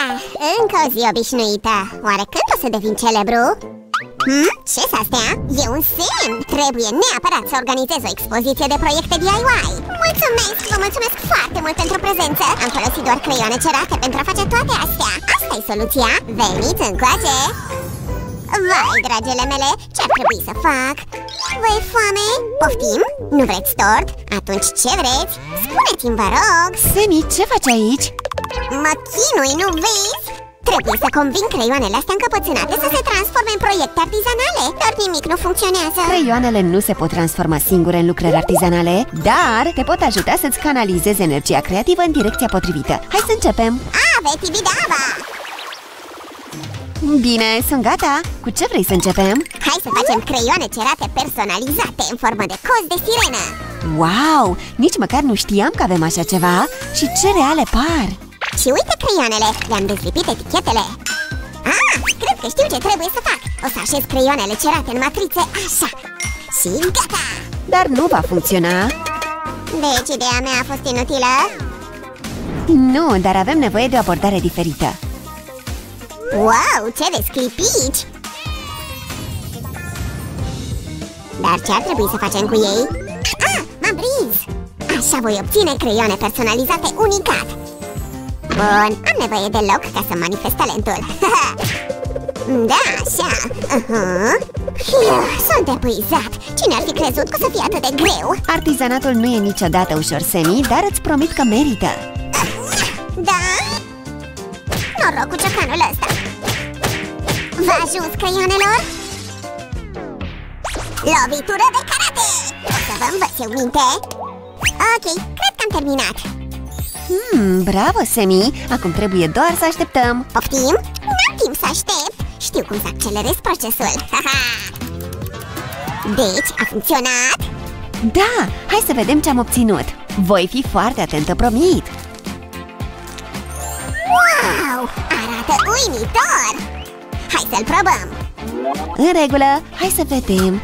Încă o zi obișnuită. Oare când o să devin celebru? Ce-s astea? E un semn! Trebuie neapărat să organizez o expoziție de proiecte DIY. Mulțumesc! Vă mulțumesc foarte mult pentru prezență. Am folosit doar creioane cerate pentru a face toate astea. Asta e soluția. Veniți încoace! Vai, dragele mele, ce-ar trebui să fac? Vă-i foame? Poftim? Nu vreți tort? Atunci ce vreți? Spuneți-mi, vă rog! Semi, ce faci aici? Mă chinui, nu vezi? Trebuie să conving creioanele astea încăpățânate să se transforme în proiecte artizanale. Dar nimic nu funcționează. Creioanele nu se pot transforma singure în lucrări artizanale, dar te pot ajuta să-ți canalizezi energia creativă în direcția potrivită. Hai să începem! Veti bidava! Bine, sunt gata! Cu ce vrei să începem? Hai să facem creioane cerate personalizate în formă de coz de sirenă. Wow! Nici măcar nu știam că avem așa ceva. Și ce reale par! Și uite creioanele, le-am dezlipit etichetele. Cred că știu ce trebuie să fac. O să așez creioanele cerate în matrițe, așa. Și gata! Dar nu va funcționa. Deci ideea mea a fost inutilă? Nu, dar avem nevoie de o abordare diferită. Wow, ce de sclipici! Dar ce ar trebui să facem cu ei? M-am prins! Așa voi obține creioane personalizate unicat. Bun, am nevoie de loc ca să manifest talentul. Da, așa. Sunt epuizat. Cine ar fi crezut că o să fie atât de greu? Artizanatul nu e niciodată ușor, Semi, dar îți promit că merită. Da? Noroc cu ciocanul ăsta. V-a ajuns, creioanelor? Lovitură de karate! O să vă învăț eu minte. Ok, cred că am terminat. Bravo, Semi! Acum trebuie doar să așteptăm. Poftim? N-am timp să aștept. Știu cum să accelerez procesul. Deci, a funcționat? Da! Hai să vedem ce am obținut. Voi fi foarte atentă, promit. Wow! Arată uimitor! Hai să-l probăm! În regulă, hai să vedem.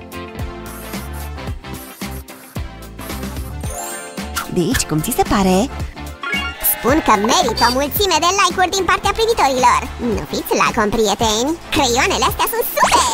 Deci, cum ți se pare? Spun că merită o mulțime de like-uri din partea privitorilor. Nu fiți lacom, prieteni! Creioanele astea sunt super!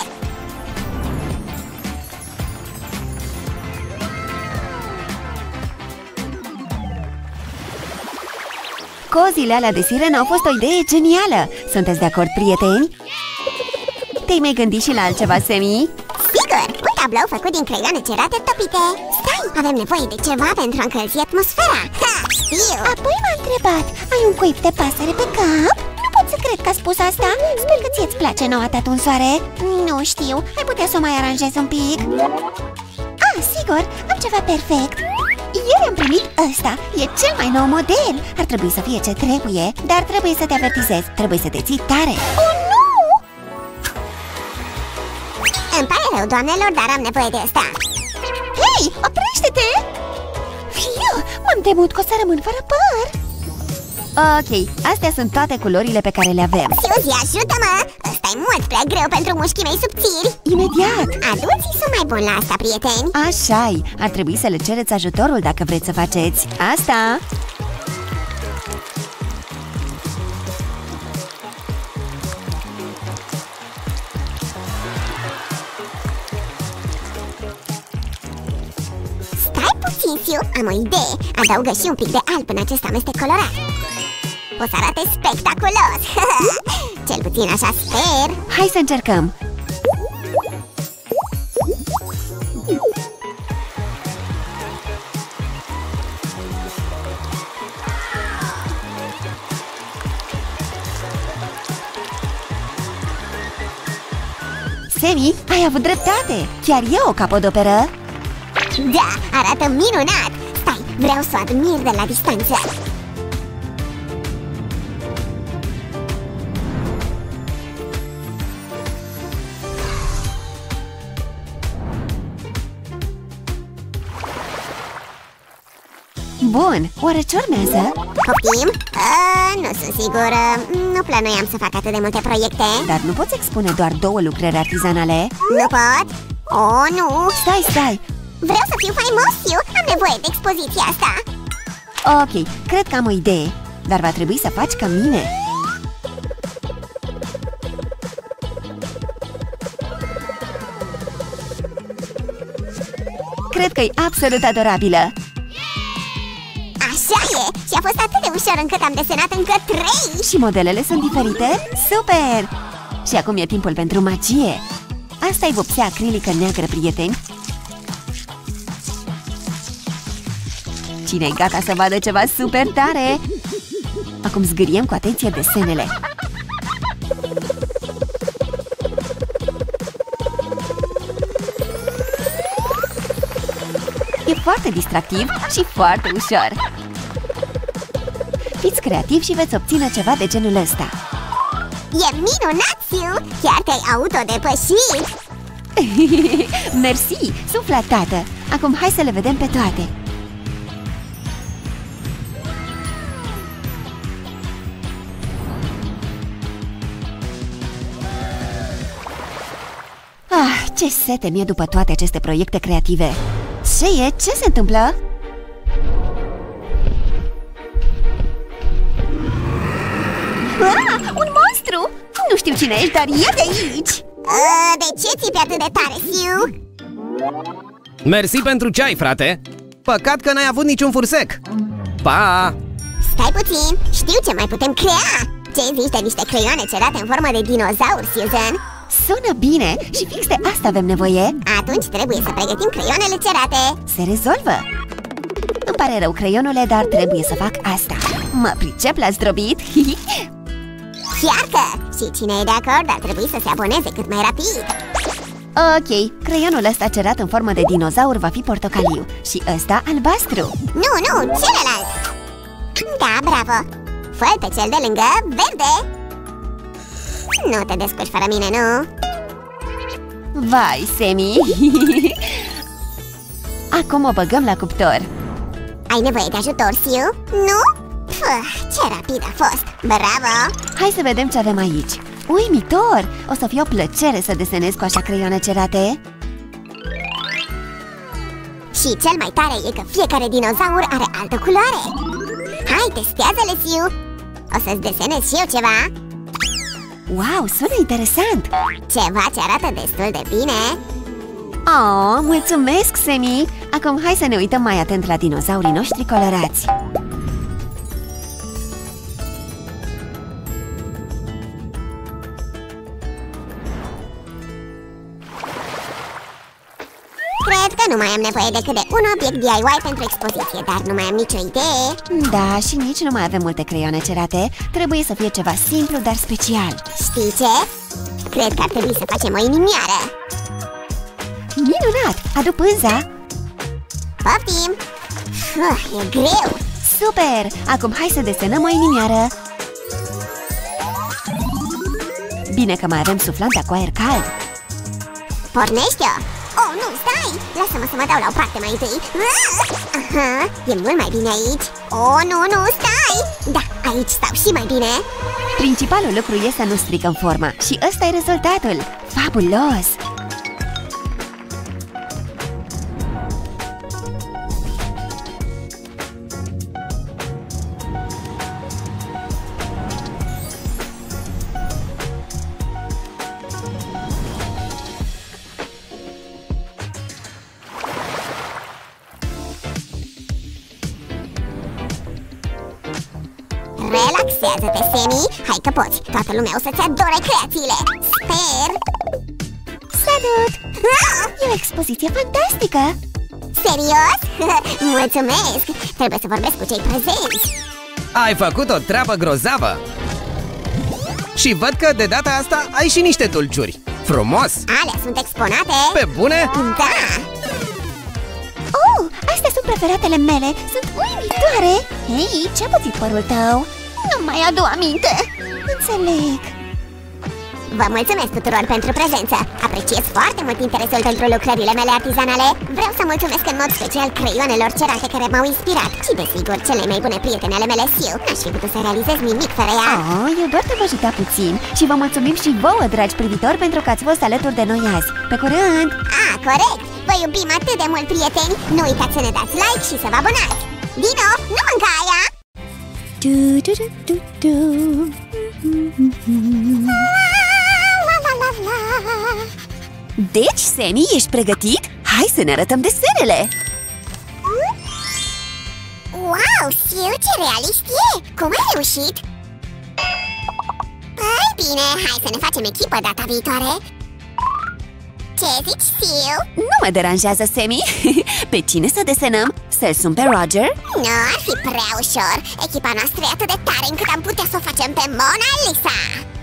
Cozile alea de sirenă au fost o idee genială! Sunteți de acord, prieteni? Te-ai mai gândit și la altceva, Semi? Sigur! Un tablou făcut din creioane cerate topite. Stai! Avem nevoie de ceva pentru a încălzi atmosfera. Știu! Apoi m-a întrebat, ai un cuib de pasăre pe cap? Nu pot să cred că a spus asta. Sper că ție-ți place noua ta tunsoare. Nu știu, ai putea să o mai aranjezi un pic? Sigur, am ceva perfect. Ieri am primit ăsta, e cel mai nou model. Ar trebui să fie ce trebuie, dar trebuie să te avertizez. Trebuie să te ții tare. Oh, nu! Îmi pare rău, doamnelor, dar am nevoie de asta. Hei, oprește-te! M-am temut că o să rămân fără păr. Ok, astea sunt toate culorile pe care le avem. Suzy, ajută-mă! Ăsta e mult prea greu pentru mușchii mei subțiri. Imediat! Adulții sunt mai buni la asta, prieteni. Așa-i, ar trebui să le cereți ajutorul dacă vreți să faceți asta. Stai puțin, Siu, am o idee. Adaugă și un pic de alb în acest amestec colorat. O să arate spectaculos. Cel puțin așa sper. Hai să încercăm. Semi, ai avut dreptate! Chiar e o capodoperă? Da, arată minunat! Stai, vreau să o admir de la distanță. Bun, oare ce urmează? Poftim? Nu sunt sigură. Nu plănuiam să fac atât de multe proiecte. Dar nu poți expune doar 2 lucrări artizanale? Nu pot? Oh, nu! Stai! Vreau să fiu faimos, eu am nevoie de expoziția asta. Ok, cred că am o idee. Dar va trebui să faci ca mine. Cred că e absolut adorabilă! Așa e! Și a fost atât de ușor încât am desenat încă 3! Și modelele sunt diferite? Super! Și acum e timpul pentru magie! Asta e vopsea acrilică neagră, prieteni! Cine e gata să vadă ceva super tare? Acum zgâriem cu atenție desenele! E foarte distractiv și foarte ușor! Fiți creativi și veți obține ceva de genul ăsta! E minunat, Sue! Chiar te-ai autodepășit! Mersi! Sunt flatată! Acum hai să le vedem pe toate! Ah, ce sete mi-e după toate aceste proiecte creative! Ce e? Ce se întâmplă? Ah, un monstru! Nu știu cine ești, dar e de aici! De ce țipi atât de tare, Sue? Mersi pentru ceai, frate! Păcat că n-ai avut niciun fursec! Pa! Stai puțin, știu ce mai putem crea! Ce zici de niște creioane cerate în formă de dinozaur, Susan? Sună bine și fix de asta avem nevoie! Atunci trebuie să pregătim creionele cerate! Se rezolvă! Îmi pare rău, creionule, dar trebuie să fac asta! Mă pricep la zdrobit! Chiar că! Și cine e de acord ar trebui să se aboneze cât mai rapid! Ok, creionul ăsta cerat în formă de dinozaur va fi portocaliu și ăsta albastru! Nu, celălalt! Da, bravo! Fă-l pe cel de lângă verde! Nu te descurci fără mine, nu? Vai, Semi! Acum o băgăm la cuptor! Ai nevoie de ajutor, Sue? Nu? Ce rapid a fost! Bravo! Hai să vedem ce avem aici! Uimitor! O să fie o plăcere să desenez cu așa creioane cerate! Și cel mai tare e că fiecare dinozaur are altă culoare! Hai, testează-le, Sue! O să-ți desenez și eu ceva! Wow, sună interesant! Ceva ce arată destul de bine! Oh, mulțumesc, Semi! Acum hai să ne uităm mai atent la dinozaurii noștri colorați! Cred că nu mai am nevoie decât de un obiect DIY pentru expoziție, dar nu mai am nicio idee. Da, și nici nu mai avem multe creioane cerate. Trebuie să fie ceva simplu, dar special. Știi ce? Cred că ar trebui să facem o inimioară. Minunat! Adu pânza! Poftim! E greu! Super! Acum hai să desenăm o inimioară. Bine că mai avem suflanta cu aer cald. Pornește-o! Oh, nu, stai! Lasă-mă să mă dau la o parte mai întâi. Aha, e mult mai bine aici. Oh, nu, stai! Da, aici stau și mai bine. Principalul lucru e să nu stricăm forma. Și ăsta e rezultatul. Fabulos! Relaxează-te, Semi! Hai că poți! Toată lumea o să-ți adore creațiile! Sper! Salut! E o expoziție fantastică! Serios? Mulțumesc! Trebuie să vorbesc cu cei prezenți! Ai făcut o treabă grozavă! Și văd că de data asta ai și niște dulciuri! Frumos! Alea sunt exponate? Pe bune? Da! Oh, astea sunt preferatele mele! Sunt uimitoare! Hei, ce-a pățit părul tău? Nu mai adu aminte! Înțeleg! Vă mulțumesc tuturor pentru prezență! Apreciez foarte mult interesul pentru lucrările mele artizanale! Vreau să mulțumesc în mod special creioanelor cerate care m-au inspirat și, desigur, cele mai bune prietene ale mele, Sue. N-aș fi putut să realizez nimic fără ea! Oh, eu doar te-am ajutat puțin și vă mulțumim și vouă, dragi privitori, pentru că ați fost alături de noi azi. Pe curând! Corect! Vă iubim atât de mult, prieteni! Nu uitați să ne dați like și să vă abonați! Dino, nu mânca aia! Deci, Semi, ești pregătit? Hai să ne arătăm desenele! Wow, Sil, ce realist e! Cum ai reușit? Păi bine, hai să ne facem echipă data viitoare. Ce zici, Sil? Nu mă deranjează, Sammy! Pe cine să desenăm? Să-l sun pe Roger? Nu, ar fi prea ușor. Echipa noastră e atât de tare încât am putea să o facem pe Mona Lisa.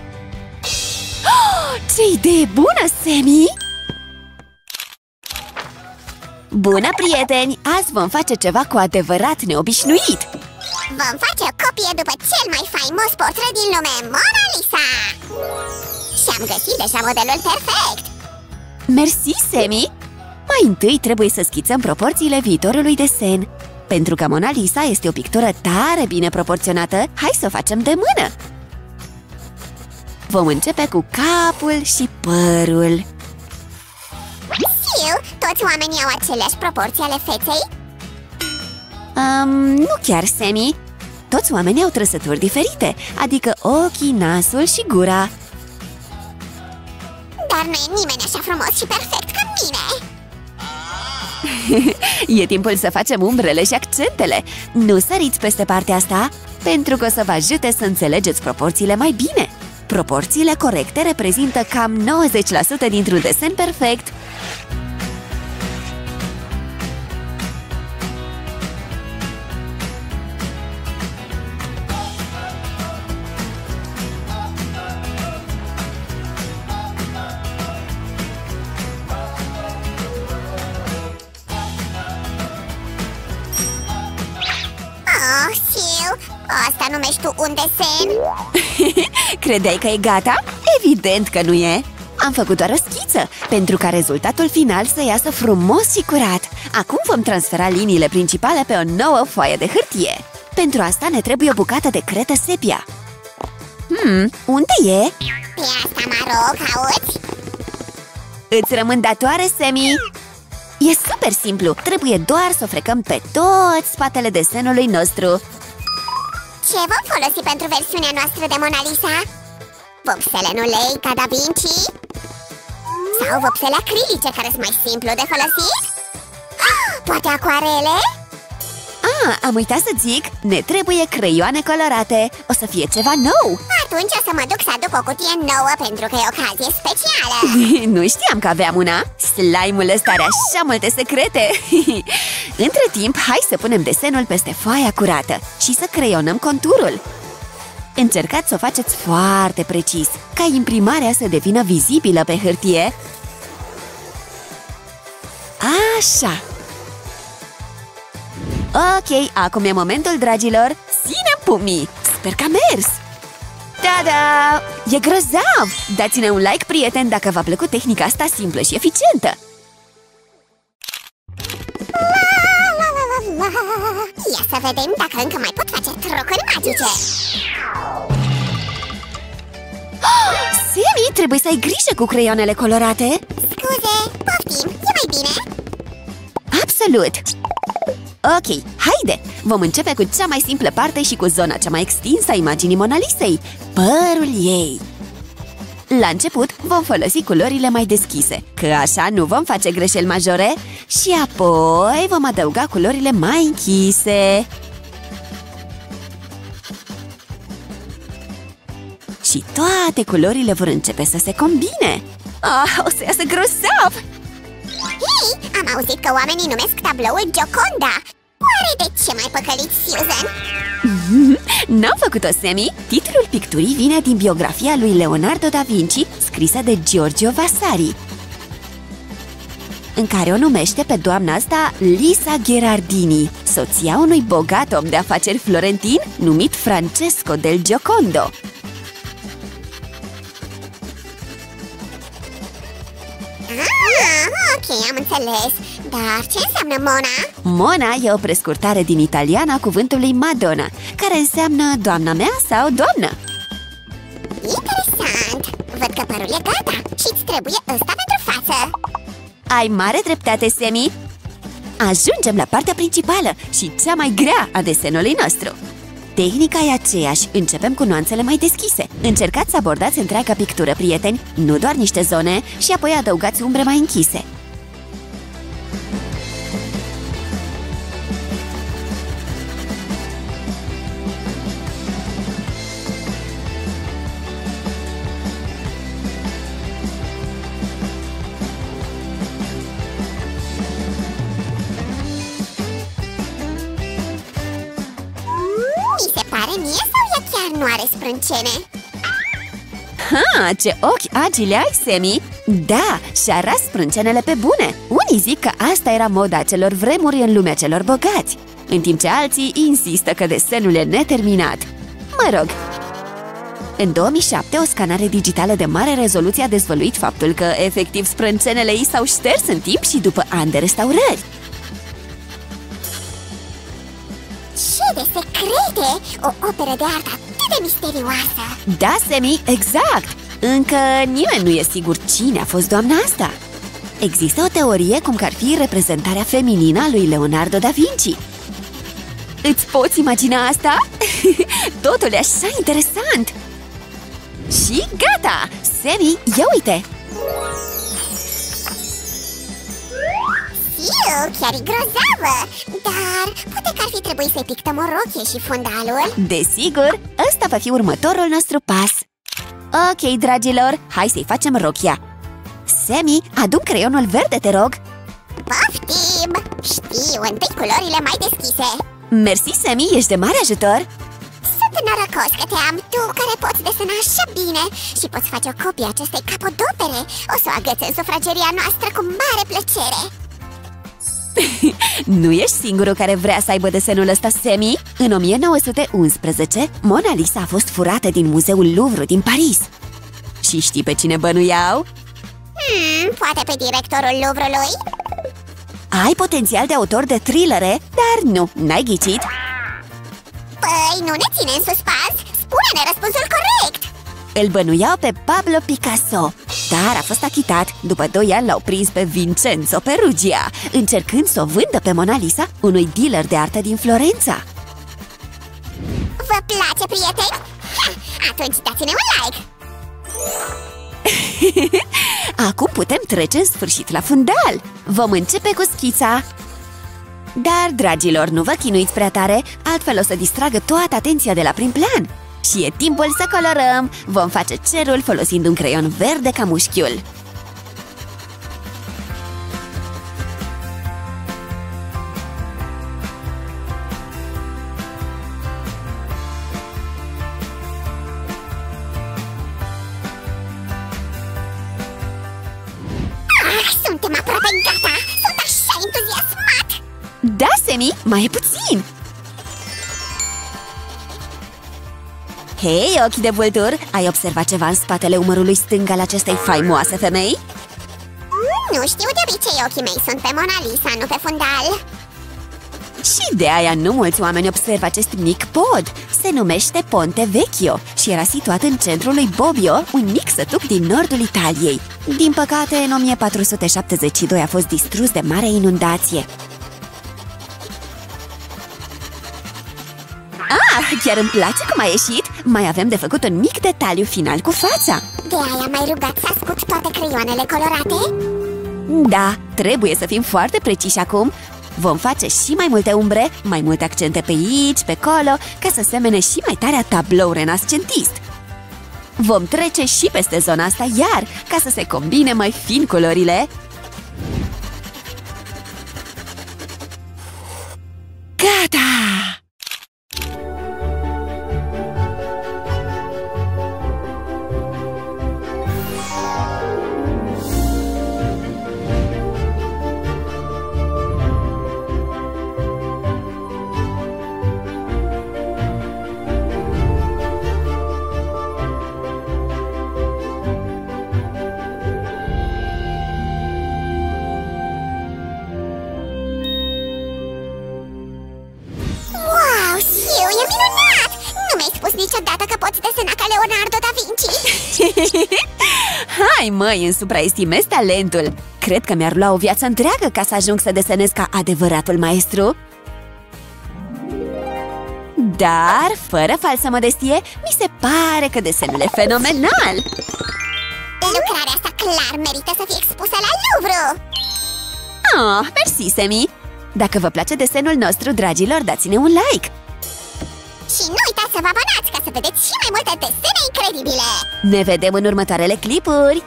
Ce idee bună, Sammy! Bună, prieteni! Azi vom face ceva cu adevărat neobișnuit! Vom face o copie după cel mai faimos portret din lume, Mona Lisa! Și am găsit deja modelul perfect! Mersi, Sammy! Mai întâi trebuie să schițăm proporțiile viitorului desen. Pentru că Mona Lisa este o pictură tare bine proporționată, hai să o facem de mână! Vom începe cu capul și părul. Sil, toți oamenii au aceleași proporții ale feței? Nu chiar, Sammy. Toți oamenii au trăsături diferite, adică ochii, nasul și gura. Dar nu e nimeni așa frumos și perfect ca mine! E timpul să facem umbrele și accentele. Nu săriți peste partea asta, pentru că o să vă ajute să înțelegeți proporțiile mai bine. Proporțiile corecte reprezintă cam 90% dintr-un desen perfect. Oh, Sil, asta numești tu un desen? Credeai că e gata? Evident că nu e! Am făcut doar o schiță, pentru ca rezultatul final să iasă frumos și curat. Acum vom transfera liniile principale pe o nouă foaie de hârtie. Pentru asta ne trebuie o bucată de cretă sepia. Unde e? Pe asta mă rog, auzi? Îți rămân datoare, Sammy! E super simplu, trebuie doar să o frecăm pe tot spatele desenului nostru. Ce vom folosi pentru versiunea noastră de Mona Lisa? Vopsele în ulei ca Da Vinci? Sau vopsele acrilice care sunt mai simplu de folosit? Poate acuarele? Am uitat să zic, ne trebuie creioane colorate. O să fie ceva nou. Atunci o să mă duc să aduc o cutie nouă pentru că e ocazie specială. Nu știam că aveam una. Slime-ul ăsta are așa multe secrete. Între timp, hai să punem desenul peste foaia curată și să creionăm conturul. Încercați să o faceți foarte precis, ca imprimarea să devină vizibilă pe hârtie. Așa. Ok, acum e momentul, dragilor. Ține pumnii! Sper că a mers! Ta-da! E grozav! Dați-ne un like, prieten, dacă v-a plăcut tehnica asta simplă și eficientă! Ia să vedem dacă încă mai pot face trucuri magice. Sammy, trebuie să ai grijă cu creionele colorate! Scuze, poftim, e mai bine? Absolut! Ok, haide! Vom începe cu cea mai simplă parte și cu zona cea mai extinsă a imaginii Mona Lisei, părul ei. La început vom folosi culorile mai deschise, că așa nu vom face greșeli majore, și apoi vom adăuga culorile mai închise. Și toate culorile vor începe să se combine. O să iasă grozav! Hei, am auzit că oamenii numesc tabloul Gioconda. Oare de ce m-ai păcălit, Susan? N-am făcut-o, Sammy. Titlul picturii vine din biografia lui Leonardo da Vinci, scrisă de Giorgio Vasari, în care o numește pe doamna asta Lisa Gherardini, soția unui bogat om de afaceri florentin numit Francesco del Giocondo. Ok, am înțeles. Dar ce înseamnă Mona? Mona e o prescurtare din italiană a cuvântului Madonna, care înseamnă doamna mea sau doamnă. Interesant! Văd că părul e gata și îți trebuie ăsta pentru față. Ai mare dreptate, Sammy! Ajungem la partea principală și cea mai grea a desenului nostru. Tehnica e aceeași, începem cu nuanțele mai deschise. Încercați să abordați întreaga pictură, prieteni, nu doar niște zone, și apoi adăugați umbre mai închise. se pare mie sau ea chiar nu are sprâncene? Ha, ce ochi agile ai, Sammy! Da, și-a ras sprâncenele pe bune! Unii zic că asta era moda acelor vremuri în lumea celor bogați, în timp ce alții insistă că desenul e neterminat. Mă rog, în 2007, o scanare digitală de mare rezoluție a dezvăluit faptul că, efectiv, sprâncenele ei s-au șters în timp și după ani de restaurări. Ce de secrete! O operă de artă atât de misterioasă! Da, Sammy, exact! Încă nimeni nu e sigur cine a fost doamna asta. Există o teorie cum că ar fi reprezentarea feminină a lui Leonardo da Vinci. Îți poți imagina asta? Totul e așa interesant! Și gata! Sammy, ia uite! Fiu, chiar e grozavă! Dar poate că ar fi trebuit să-i pictăm o rochie și fundalul. Desigur, ăsta va fi următorul nostru pas. Ok, dragilor, hai să-i facem rochia. Sammy, adu-mi creionul verde, te rog. Poftim! Știu, întâi culorile mai deschise. Mersi, Sammy, ești de mare ajutor. Sunt norocos că te am, tu care poți desena așa bine și poți face o copie acestei capodopere. O să o agăți în sufrageria noastră cu mare plăcere. Nu ești singurul care vrea să aibă desenul ăsta, Sammy. În 1911, Mona Lisa a fost furată din Muzeul Louvre din Paris. Și știi pe cine bănuiau? Poate pe directorul Louvre-ului? Ai potențial de autor de thrillere, dar nu, n-ai ghicit. Păi, nu ne ține în suspans? Spune-ne răspunsul corect! Îl bănuiau pe Pablo Picasso, dar a fost achitat. După 2 ani l-au prins pe Vincenzo Perugia, încercând să o vândă pe Mona Lisa unui dealer de artă din Florența. Vă place, prieteni? Atunci dați-ne un like! Acum putem trece în sfârșit la fundal. Vom începe cu schița. Dar, dragilor, nu vă chinuiți prea tare, altfel o să distragă toată atenția de la prim plan. Și e timpul să colorăm. Vom face cerul folosind un creion verde ca mușchiul. Suntem aproape gata! Sunt așa entuziasmat! Da, Sammy, mai e puțin! Hei, ochi de vultur! Ai observat ceva în spatele umărului stâng al acestei faimoase femei? Nu știu, de obicei ochii mei sunt pe Mona Lisa, nu pe fundal. Și de aia nu mulți oameni observă acest mic pod. Se numește Ponte Vecchio și era situat în centrul lui Bobbio, un mic sătuc din nordul Italiei. Din păcate, în 1472 a fost distrus de mare inundație. Chiar îmi place cum a ieșit! Mai avem de făcut un mic detaliu final cu fața. De aia m-ai rugat să ascult toate creioanele colorate? Da, trebuie să fim foarte preciși acum. Vom face și mai multe umbre, mai multe accente pe aici, pe acolo, ca să semene și mai tare a tablou renascentist. Vom trece și peste zona asta iar, ca să se combine mai fin culorile. Gata! Niciodată că poți desena ca Leonardo da Vinci. Hai măi, îmi supraestimez talentul. Cred că mi-ar lua o viață întreagă ca să ajung să desenez ca adevăratul maestru. Dar, fără falsă modestie, mi se pare că desenul e fenomenal. Lucrarea asta clar merită să fie expusă la Louvre. Oh, mersi, Sammy. Dacă vă place desenul nostru, dragilor, dați-ne un like. Și nu uitați să vă abonați ca să vedeți și mai multe desene incredibile! Ne vedem în următoarele clipuri!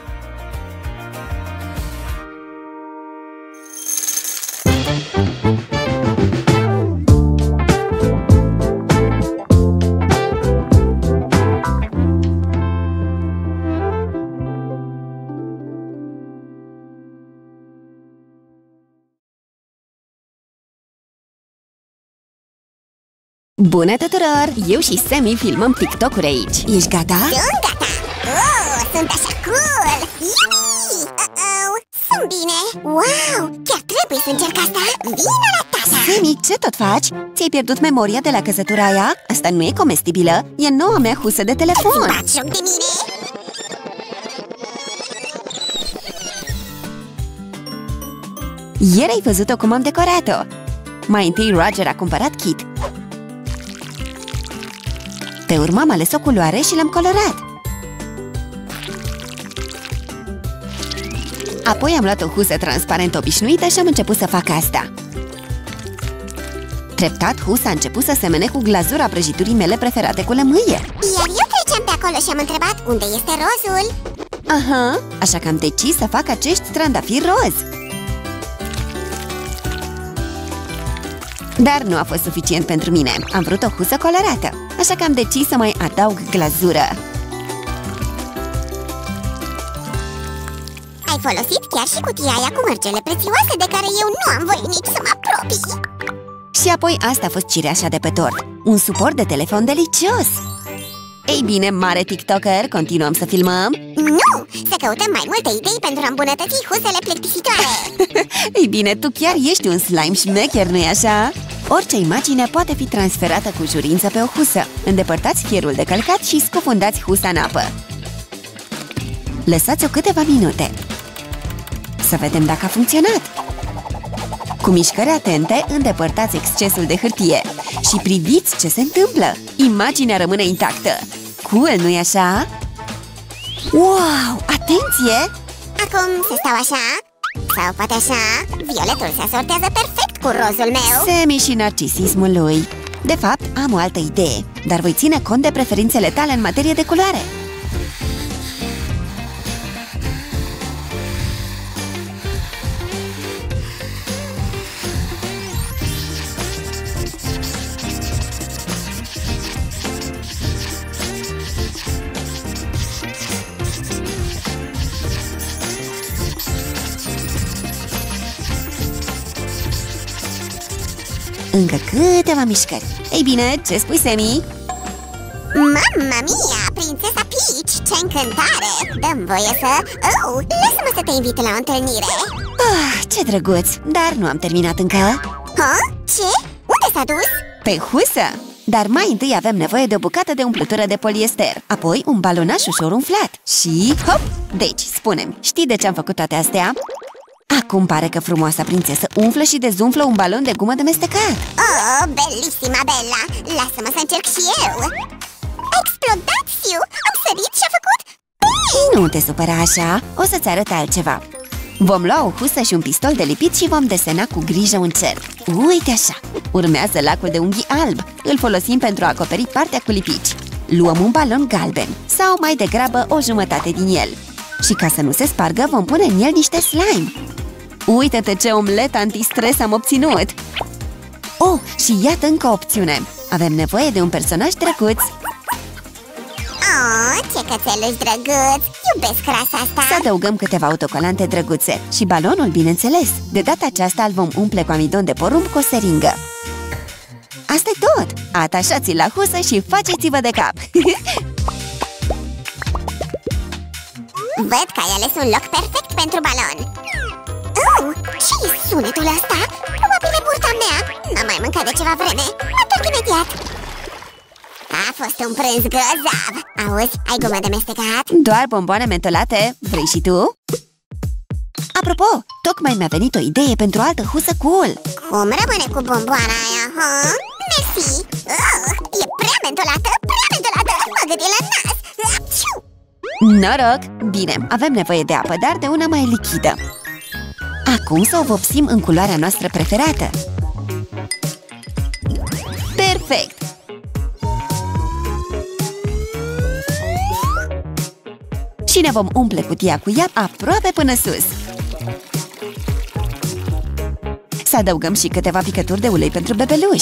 Bună tuturor! Eu și Sammy filmăm TikTok-uri aici. Ești gata? Sunt gata! Sunt așa cool! Sunt bine! Wow! Chiar trebuie să încerc asta! Vino la tata! Sammy, ce tot faci? Ți-ai pierdut memoria de la căsătura aia? Asta nu e comestibilă, e noua mea husă de telefon. Bați joc de mine? Ieri ai văzut-o cum am decorat-o. Mai întâi Roger a cumpărat kit. Pe urmă am ales o culoare și l-am colorat. Apoi am luat o husă transparentă obișnuită și am început să fac asta. Treptat, husa a început să semene cu glazura prăjiturii mele preferate cu lămâie. Iar eu treceam pe acolo și am întrebat unde este rozul. Aha, așa că am decis să fac acești trandafiri roz. Dar nu a fost suficient pentru mine. Am vrut o husă colorată, așa că am decis să mai adaug glazură. Ai folosit chiar și cutia aia cu mărgele prețioase de care eu nu am voie nici să mă apropii. Și apoi asta a fost cireașa de pe tort, un suport de telefon delicios. Ei bine, mare TikToker, continuăm să filmăm? Nu! Să căutăm mai multe idei pentru a îmbunătăți husele plictisitoare. Ei bine, tu chiar ești un slime șmecher, nu-i așa? Orice imagine poate fi transferată cu ușurință pe o husă. Îndepărtați fierul de călcat și scufundați husa în apă. Lăsați-o câteva minute. Să vedem dacă a funcționat. Cu mișcări atente, îndepărtați excesul de hârtie și priviți ce se întâmplă. Imaginea rămâne intactă. Cool, nu-i așa? Wow! Atenție! Acum să stau așa? Sau poate așa? Violetul se asortează perfect cu rozul meu. Sammy și narcisismul lui. De fapt, am o altă idee, dar voi ține cont de preferințele tale în materie de culoare. Încă câteva mișcări. Ei bine, ce spui, Sammy? Mamma mia, prințesa Peach, ce încântare! Dă-mi voie să... lasă-mă să te invit la o întâlnire. Ce drăguț, dar nu am terminat încă. Ce? Unde s-a dus? Pe husă! Dar mai întâi avem nevoie de o bucată de umplutură de poliester, apoi un balonaș ușor umflat și hop! Deci, spune-mi, știi de ce am făcut toate astea? Acum pare că frumoasa prințesă umflă și dezumflă un balon de gumă de mestecat. Oh, bellissima Bella! Lasă-mă să încerc și eu! A explodat, Siu! Am sărit și a făcut... Nu te supăra așa, o să-ți arăt altceva. Vom lua o husă și un pistol de lipit și vom desena cu grijă un cerc. Uite așa! Urmează lacul de unghii alb. Îl folosim pentru a acoperi partea cu lipici. Luăm un balon galben, sau mai degrabă o jumătate din el. Și ca să nu se spargă, vom pune în el niște slime. Uită-te ce omlet antistres am obținut! Oh, și iată încă o opțiune. Avem nevoie de un personaj drăguț. Oh, ce cățeluș drăguț! Iubesc rasa asta! Să adăugăm câteva autocolante drăguțe. Și balonul, bineînțeles. De data aceasta îl vom umple cu amidon de porumb cu o seringă. Asta-i tot! Atașați-l la husă și faceți-vă de cap! Văd că ai ales un loc perfect pentru balon. Ce-i sunetul ăsta? Probabil e burta mea. N-am mai mâncat de ceva vreme. Mă întorc imediat. A fost un prânz grozav. Auzi, ai gumă de mestecat? Doar bomboane mentolate. Vrei și tu? Apropo, tocmai mi-a venit o idee pentru o altă husă cool. Cum rămâne cu bomboana aia, ha? Mersi! E prea mentolată, prea mentolată! Mă gâdi la nas! Noroc! Bine, avem nevoie de apă, dar de una mai lichidă. Acum să o vopsim în culoarea noastră preferată. Perfect! Și ne vom umple cutia cu ea aproape până sus. Să adăugăm și câteva picături de ulei pentru bebeluș.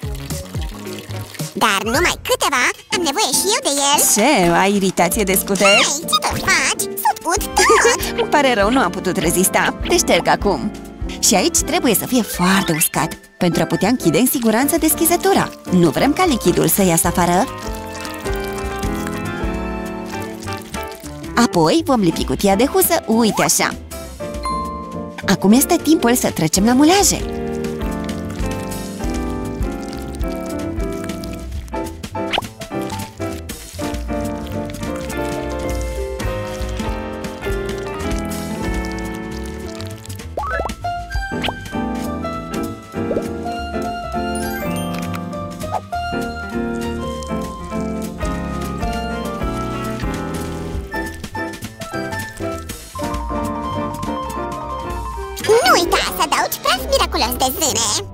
Dar numai câteva, am nevoie și eu de el. Ce? Ai iritație de scuteri? Hei, ce tot faci? Să-ți ud tot! Îmi pare rău, nu am putut rezista. Te șterg acum. Și aici trebuie să fie foarte uscat pentru a putea închide în siguranță deschizătura. Nu vrem ca lichidul să iasă afară. Apoi vom lipi cutia de husă, uite așa. Acum este timpul să trecem la mulaje. Nu uita să adaugi praf miraculos de zâne.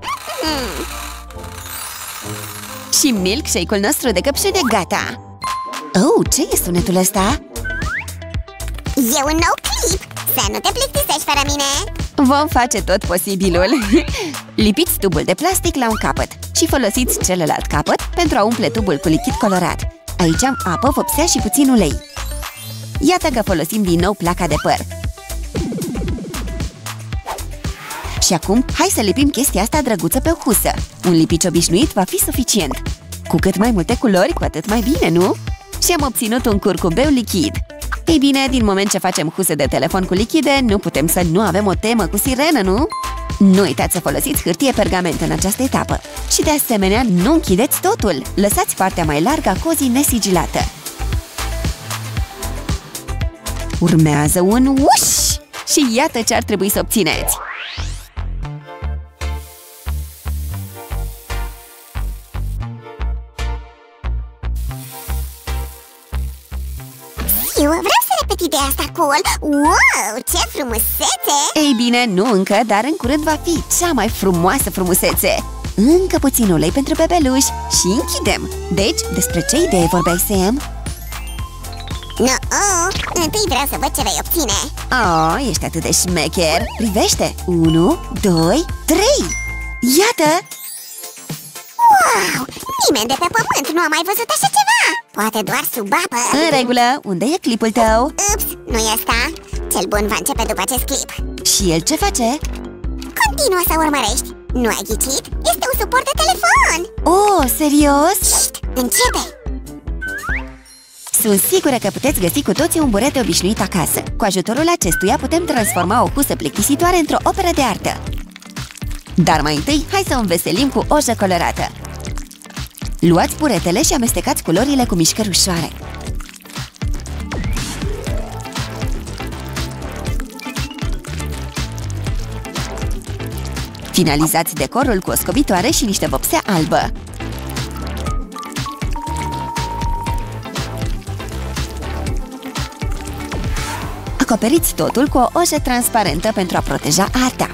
Și milkshake-ul nostru de căpșune gata. Oh, ce e sunetul ăsta? E un nou clip. Să nu te plictisești fără mine. Vom face tot posibilul. Lipiți tubul de plastic la un capăt și folosiți celălalt capăt pentru a umple tubul cu lichid colorat. Aici am apă, vopsea și puțin ulei. Iată că folosim din nou placa de păr. Și acum, hai să lipim chestia asta drăguță pe husă. Un lipici obișnuit va fi suficient. Cu cât mai multe culori, cu atât mai bine, nu? Și am obținut un curcubeu lichid. Ei bine, din moment ce facem huse de telefon cu lichide, nu putem să nu avem o temă cu sirenă, nu? Nu uitați să folosiți hârtie pergament în această etapă. Și de asemenea, nu închideți totul. Lăsați partea mai largă a cozii nesigilată. Urmează un uș! Și iată ce ar trebui să obțineți. Eu vreau să repet ideea asta cool. Wow, ce frumusețe! Ei bine, nu încă, dar în curând va fi cea mai frumoasă frumusețe. Încă puțin ulei pentru bebeluși și închidem. Deci, despre ce idee vorbeai, Sam? Întâi vreau să văd ce vei obține. Oh, ești atât de șmecher. Privește! 1, 2, 3! Iată! Wow! Nimeni de pe pământ nu a mai văzut așa ceva! Poate doar sub apă. În regulă, unde e clipul tău? Ups, nu e asta. Cel bun va începe după acest clip. Și el ce face? Continuă să urmărești. Nu ai ghicit? Este un suport de telefon. Oh, serios? Șt, începe! Sunt sigură că puteți găsi cu toții un burete obișnuit acasă. Cu ajutorul acestuia putem transforma o husă plictisitoare într-o operă de artă. Dar mai întâi, hai să o înveselim cu ojă colorată. Luați buretele și amestecați culorile cu mișcări ușoare. Finalizați decorul cu o scobitoare și niște vopsea albă. Acoperiți totul cu o ojă transparentă pentru a proteja arta.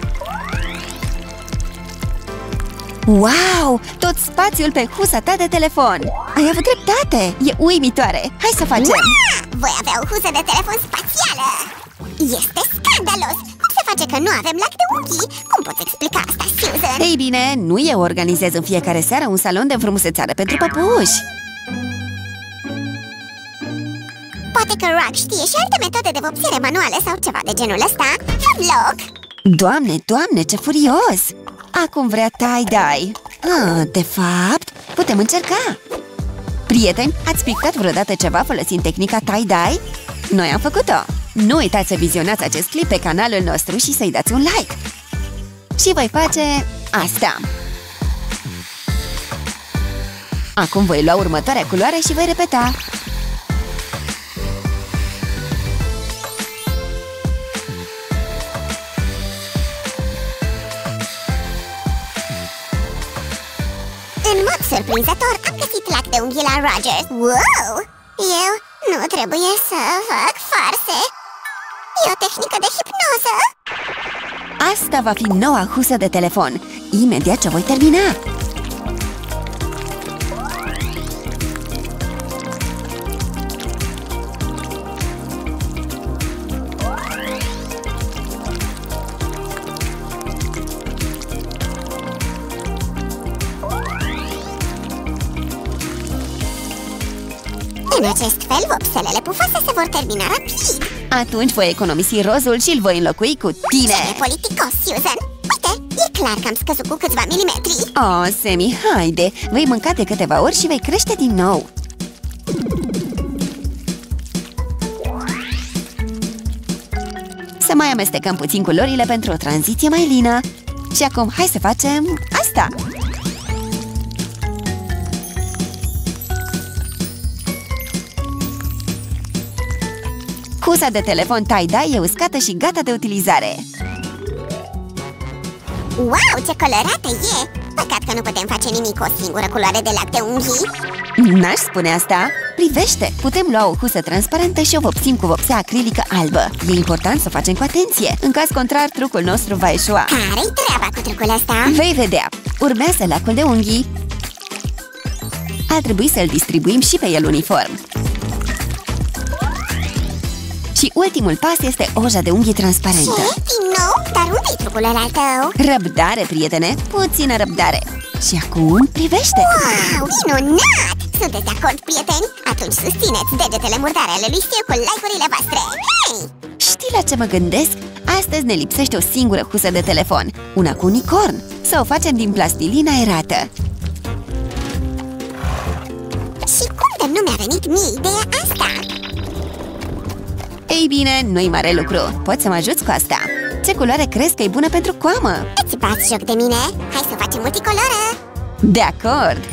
Wow! Tot spațiul pe husa ta de telefon! Ai avut dreptate! E uimitoare! Hai să facem! Voi avea o husă de telefon spațială! Este scandalos! Cum se face că nu avem lac de unghii? Cum poți explica asta, Susan? Ei bine, nu eu organizez în fiecare seară un salon de înfrumusețare pentru păpuși! Poate că Rock știe și alte metode de vopsire manuale sau ceva de genul ăsta. Am loc! Doamne, doamne, ce furios! Acum vrea tie-dye. De fapt, putem încerca. Prieteni, ați pictat vreodată ceva folosind tehnica tie-dye? Noi am făcut-o. Nu uitați să vizionați acest clip pe canalul nostru și să-i dați un like. Și voi face asta. Acum voi lua următoarea culoare și voi repeta. În mod surprinzător, am găsit lac de unghii la Rogers. Wow! Eu nu trebuie să fac farse. E o tehnică de hipnoză. Asta va fi noua husă de telefon. Imediat ce voi termina. În acest fel, vopselele pufoase se vor termina rapid. Atunci voi economisi rozul și îl voi înlocui cu tine. Ce politicos, Susan! E clar că am scăzut cu câțiva milimetri. Oh, Sammy, haide! Vei mânca de câteva ori și vei crește din nou. Să mai amestecăm puțin culorile pentru o tranziție mai lină. Și acum, hai să facem asta! Husa de telefon tie-dye e uscată și gata de utilizare. Wow, ce colorată e! Păcat că nu putem face nimic cu o singură culoare de lac de unghii. N-aș spune asta! Privește! Putem lua o husă transparentă și o vopsim cu vopsea acrilică albă. E important să o facem cu atenție. În caz contrar, trucul nostru va eșua. Care-i treaba cu trucul ăsta? Vei vedea! Urmează lacul de unghii. Ar trebui să-l distribuim și pe el uniform. Și ultimul pas este oja de unghii transparentă. Ce? Din nou? Dar unde-i trucul ăla al tău? Răbdare, prietene! Puțină răbdare! Și acum, privește! Wow, minunat! Sunteți de acord, prieteni? Atunci susțineți degetele murdare ale lui Stu cu like-urile voastre! Hei! Știi la ce mă gândesc? Astăzi ne lipsește o singură husă de telefon, una cu unicorn. Să o facem din plastilină aerată. Și cum de nu mi-a venit mie ideea asta? Ei bine, nu-i mare lucru. Poți să mă ajuți cu asta? Ce culoare crezi că e bună pentru coamă? Îți bați joc de mine? Hai să facem multicoloră! De acord!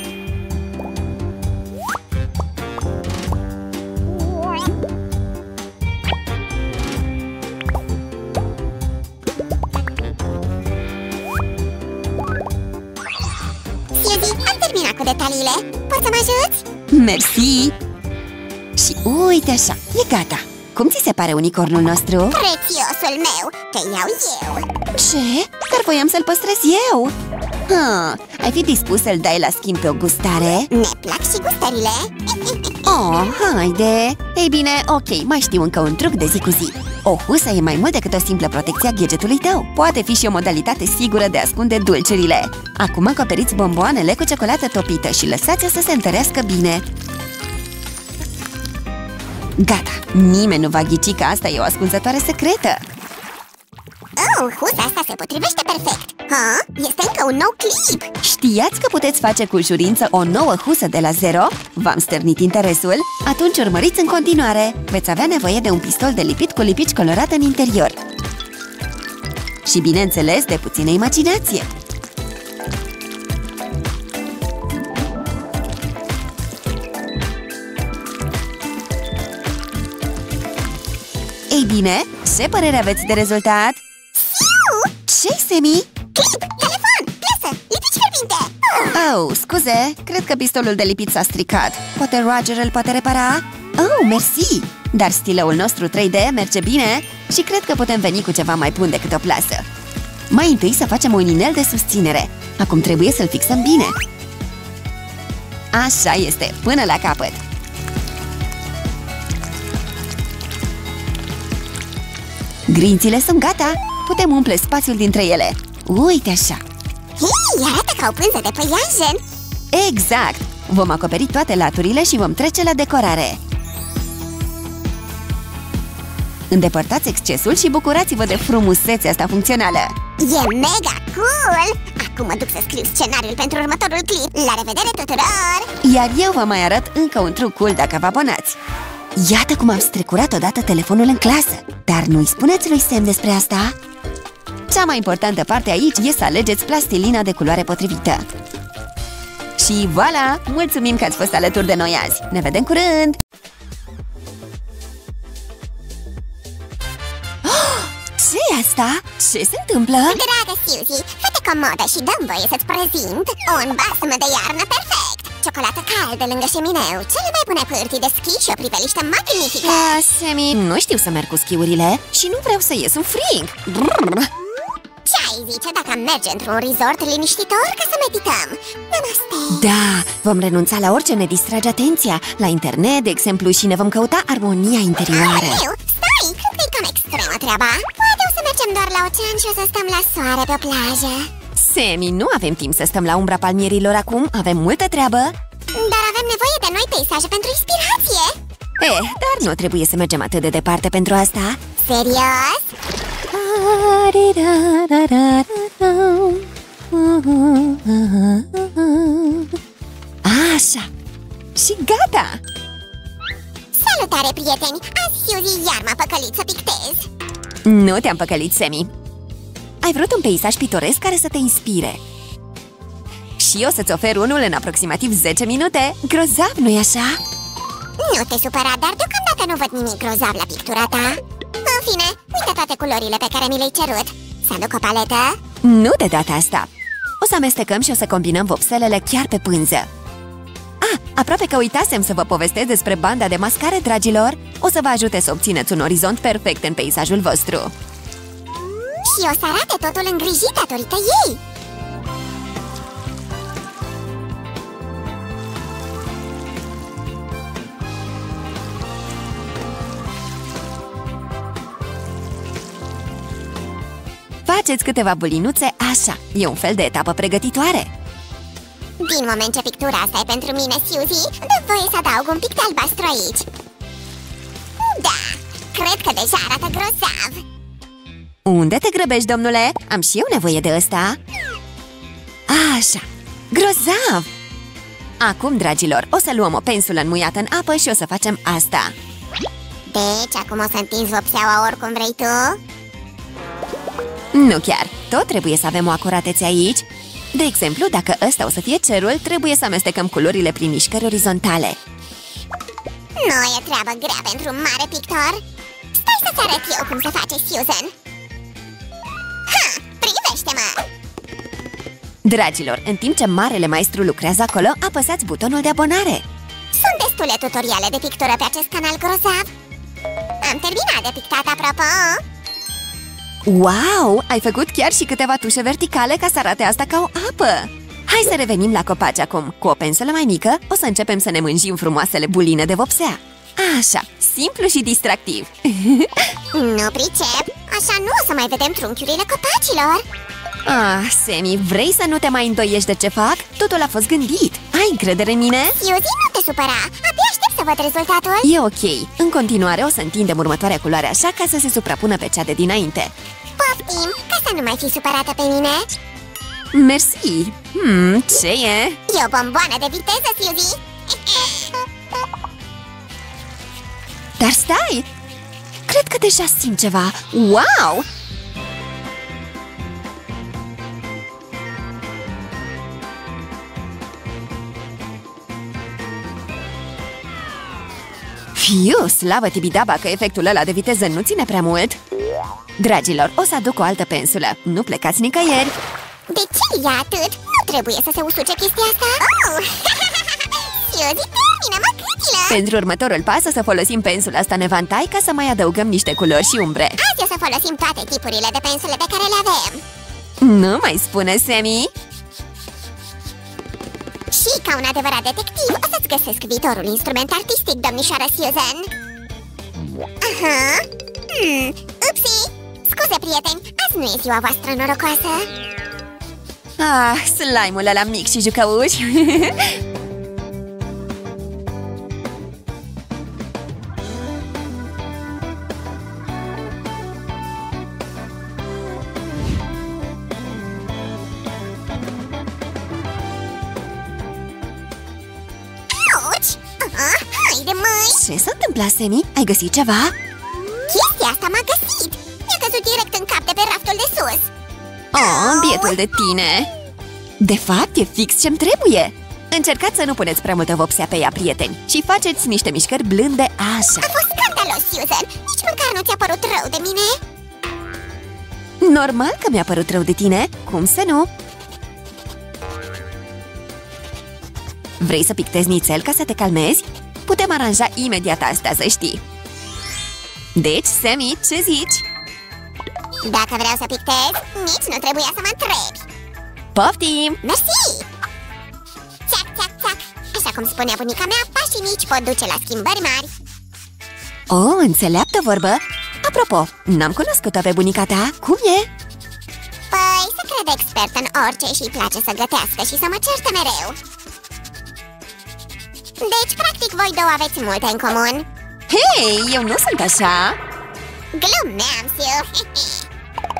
Suzy, am terminat cu detaliile. Poți să mă ajuți? Mersi! Și uite așa, e gata! Cum ți se pare unicornul nostru? Prețiosul meu! Te iau eu! Ce? Dar voiam să-l păstrez eu! Ai fi dispus să-l dai la schimb pe o gustare? Ne plac și gustările! Oh, haide! Ei bine, ok, mai știu încă un truc de zi cu zi. O husă e mai mult decât o simplă protecție a gadgetului tău. Poate fi și o modalitate sigură de a ascunde dulciurile. Acum acoperiți bomboanele cu ciocolată topită și lăsați-o să se întărească bine. Gata! Nimeni nu va ghici că asta e o ascunzătoare secretă! Oh, husa asta se potrivește perfect! Ha? Este încă un nou clip! Știați că puteți face cu ușurință o nouă husă de la zero? V-am stârnit interesul? Atunci urmăriți în continuare! Veți avea nevoie de un pistol de lipit cu lipici colorat în interior. Și bineînțeles de puțină imaginație! Ei bine, ce părere aveți de rezultat? Ce-i, Sammy? Clip! Telefon! Plasă! Lipici fierbinte! Oh, scuze, cred că pistolul de lipit s-a stricat. Poate Roger îl poate repara? Oh, mersi! Dar stiloul nostru 3D merge bine și cred că putem veni cu ceva mai bun decât o plasă. Mai întâi să facem un inel de susținere. Acum trebuie să-l fixăm bine. Așa este, până la capăt. Grințile sunt gata! Putem umple spațiul dintre ele. Uite așa! Hei, arată ca o pânză de păianjen! Exact! Vom acoperi toate laturile și vom trece la decorare. Îndepărtați excesul și bucurați-vă de frumusețea asta funcțională. E mega cool! Acum mă duc să scriu scenariul pentru următorul clip. La revedere tuturor! Iar eu vă mai arăt încă un truc cool dacă vă abonați. Iată cum am strecurat odată telefonul în clasă. Dar nu-i spuneți lui Sam despre asta? Cea mai importantă parte aici e să alegeți plastilina de culoare potrivită. Și voilà! Mulțumim că ați fost alături de noi azi! Ne vedem curând! Oh, ce-i asta? Ce se întâmplă? Dragă Suzy, fă-te comodă și dă-mi voie să-ți prezint un basm de iarnă perfect! Ciocolată caldă lângă șemineu, cele mai bune pârtii de schi și o priveliște magnifică! Sammy, nu știu să merg cu schiurile și nu vreau să ies în frig! Brrr. Ce ai zice dacă am merge într-un resort liniștitor ca să medităm? Namaste! Da, vom renunța la orice ne distrage atenția, la internet, de exemplu, și ne vom căuta armonia interioară. Stai, cred că e cam extremă treaba. Poate o să mergem doar la ocean și o să stăm la soare pe o plajă. Sammy, nu avem timp să stăm la umbra palmierilor acum, avem multă treabă. Dar avem nevoie de noi peisaje pentru inspirație. Dar nu trebuie să mergem atât de departe pentru asta. Serios? Așa. Și gata! Salutare, prieteni! Azi Suzy iar m-a păcălit să pictez. Nu te-am păcălit, Sammy. Ai vrut un peisaj pitoresc care să te inspire. Și eu să-ți ofer unul în aproximativ 10 minute. Grozav, nu-i așa? Nu te supăra, dar deocamdată nu văd nimic grozav la pictura ta. În fine, uite toate culorile pe care mi le-ai cerut. Să aduc o paletă? Nu de data asta. O să amestecăm și o să combinăm vopselele chiar pe pânză. Aproape că uitasem să vă povestesc despre banda de mascare, dragilor. O să vă ajute să obțineți un orizont perfect în peisajul vostru. Și o să arate totul îngrijit datorită ei. Faceți câteva bulinuțe așa. E un fel de etapă pregătitoare. Din moment ce pictura asta e pentru mine, Suzy, dă voie să adaug un pic de albastru aici. Da, cred că deja arată grozav. Unde te grăbești, domnule? Am și eu nevoie de ăsta. Așa, grozav! Acum, dragilor, o să luăm o pensulă înmuiată în apă și o să facem asta. Deci, acum o să întinzi vopseaua oricum vrei tu? Nu chiar, tot trebuie să avem o acuratețe aici. De exemplu, dacă ăsta o să fie cerul, trebuie să amestecăm culorile prin mișcări orizontale. Nu e treabă grea pentru un mare pictor. Stai să-ți arăt eu cum se face, Susan. Ha! Privește-mă! Dragilor, în timp ce marele maestru lucrează acolo, apăsați butonul de abonare. Sunt destule tutoriale de pictură pe acest canal grozav. Am terminat de pictat, apropo. Wow! Ai făcut chiar și câteva tușe verticale ca să arate asta ca o apă! Hai să revenim la copaci acum. Cu o pensulă mai mică, o să începem să ne mânjim frumoasele buline de vopsea. Așa, simplu și distractiv. Nu pricep, așa nu o să mai vedem trunchiurile copacilor. Sammy, vrei să nu te mai îndoiești de ce fac? Totul a fost gândit. Ai încredere în mine? Suzy, nu te supăra, abia aștept să văd rezultatul. E ok. În continuare o să întindem următoarea culoare așa ca să se suprapună pe cea de dinainte. Poftim, ca să nu mai fii supărată pe mine. Mersi. Ce e? E o bomboană de viteză, Suzy. Dar stai! Cred că deja simt ceva. Wow! Fiu, slavă tibidaba că efectul ăla de viteză nu ține prea mult. Dragilor, o să aduc o altă pensulă. Nu plecați nicăieri. De ce e atât? Nu trebuie să se usuce chestia asta. Suzy, termină-mă câțilă! Pentru următorul pas o să folosim pensula asta nevantai ca să mai adăugăm niște culori și umbre. Azi o să folosim toate tipurile de pensule pe care le avem. Nu mai spune, Sammy! Și ca un adevărat detectiv, o să-ți găsesc viitorul instrument artistic, domnișoară Susan. Aha. Upsi! Scuze, prieteni, azi nu e ziua voastră norocoasă. Slime-ul ăla mic și jucăuș. Haide, măi! Ce s-a întâmplat, Sammy? Ai găsit ceva? Chestia asta m-a găsit! Mi-a căzut direct în cap de pe raftul de sus. Bietul de tine! De fapt, e fix ce-mi trebuie! Încercați să nu puneți prea multă vopsea pe ea, prieteni, și faceți niște mișcări blânde așa. A fost scandalos, Susan! Nici măcar nu ți-a părut rău de mine? Normal că mi-a părut rău de tine, cum să nu? Vrei să pictezi nițel ca să te calmezi? Putem aranja imediat asta, să știi. Deci, Sammy, ce zici? Dacă vreau să pictez, nici nu trebuia să mă întrebi. Poftim! Mersi! Țac, țac, țac! Așa cum spunea bunica mea, pașii mici pot duce la schimbări mari. Înțeleaptă vorbă! Apropo, n-am cunoscut-o pe bunica ta. Cum e? Păi, se crede expert în orice și îi place să gătească și să mă certe mereu. Deci, practic, voi două aveți multe în comun. Hei, eu nu sunt așa! Glumeam, Sue!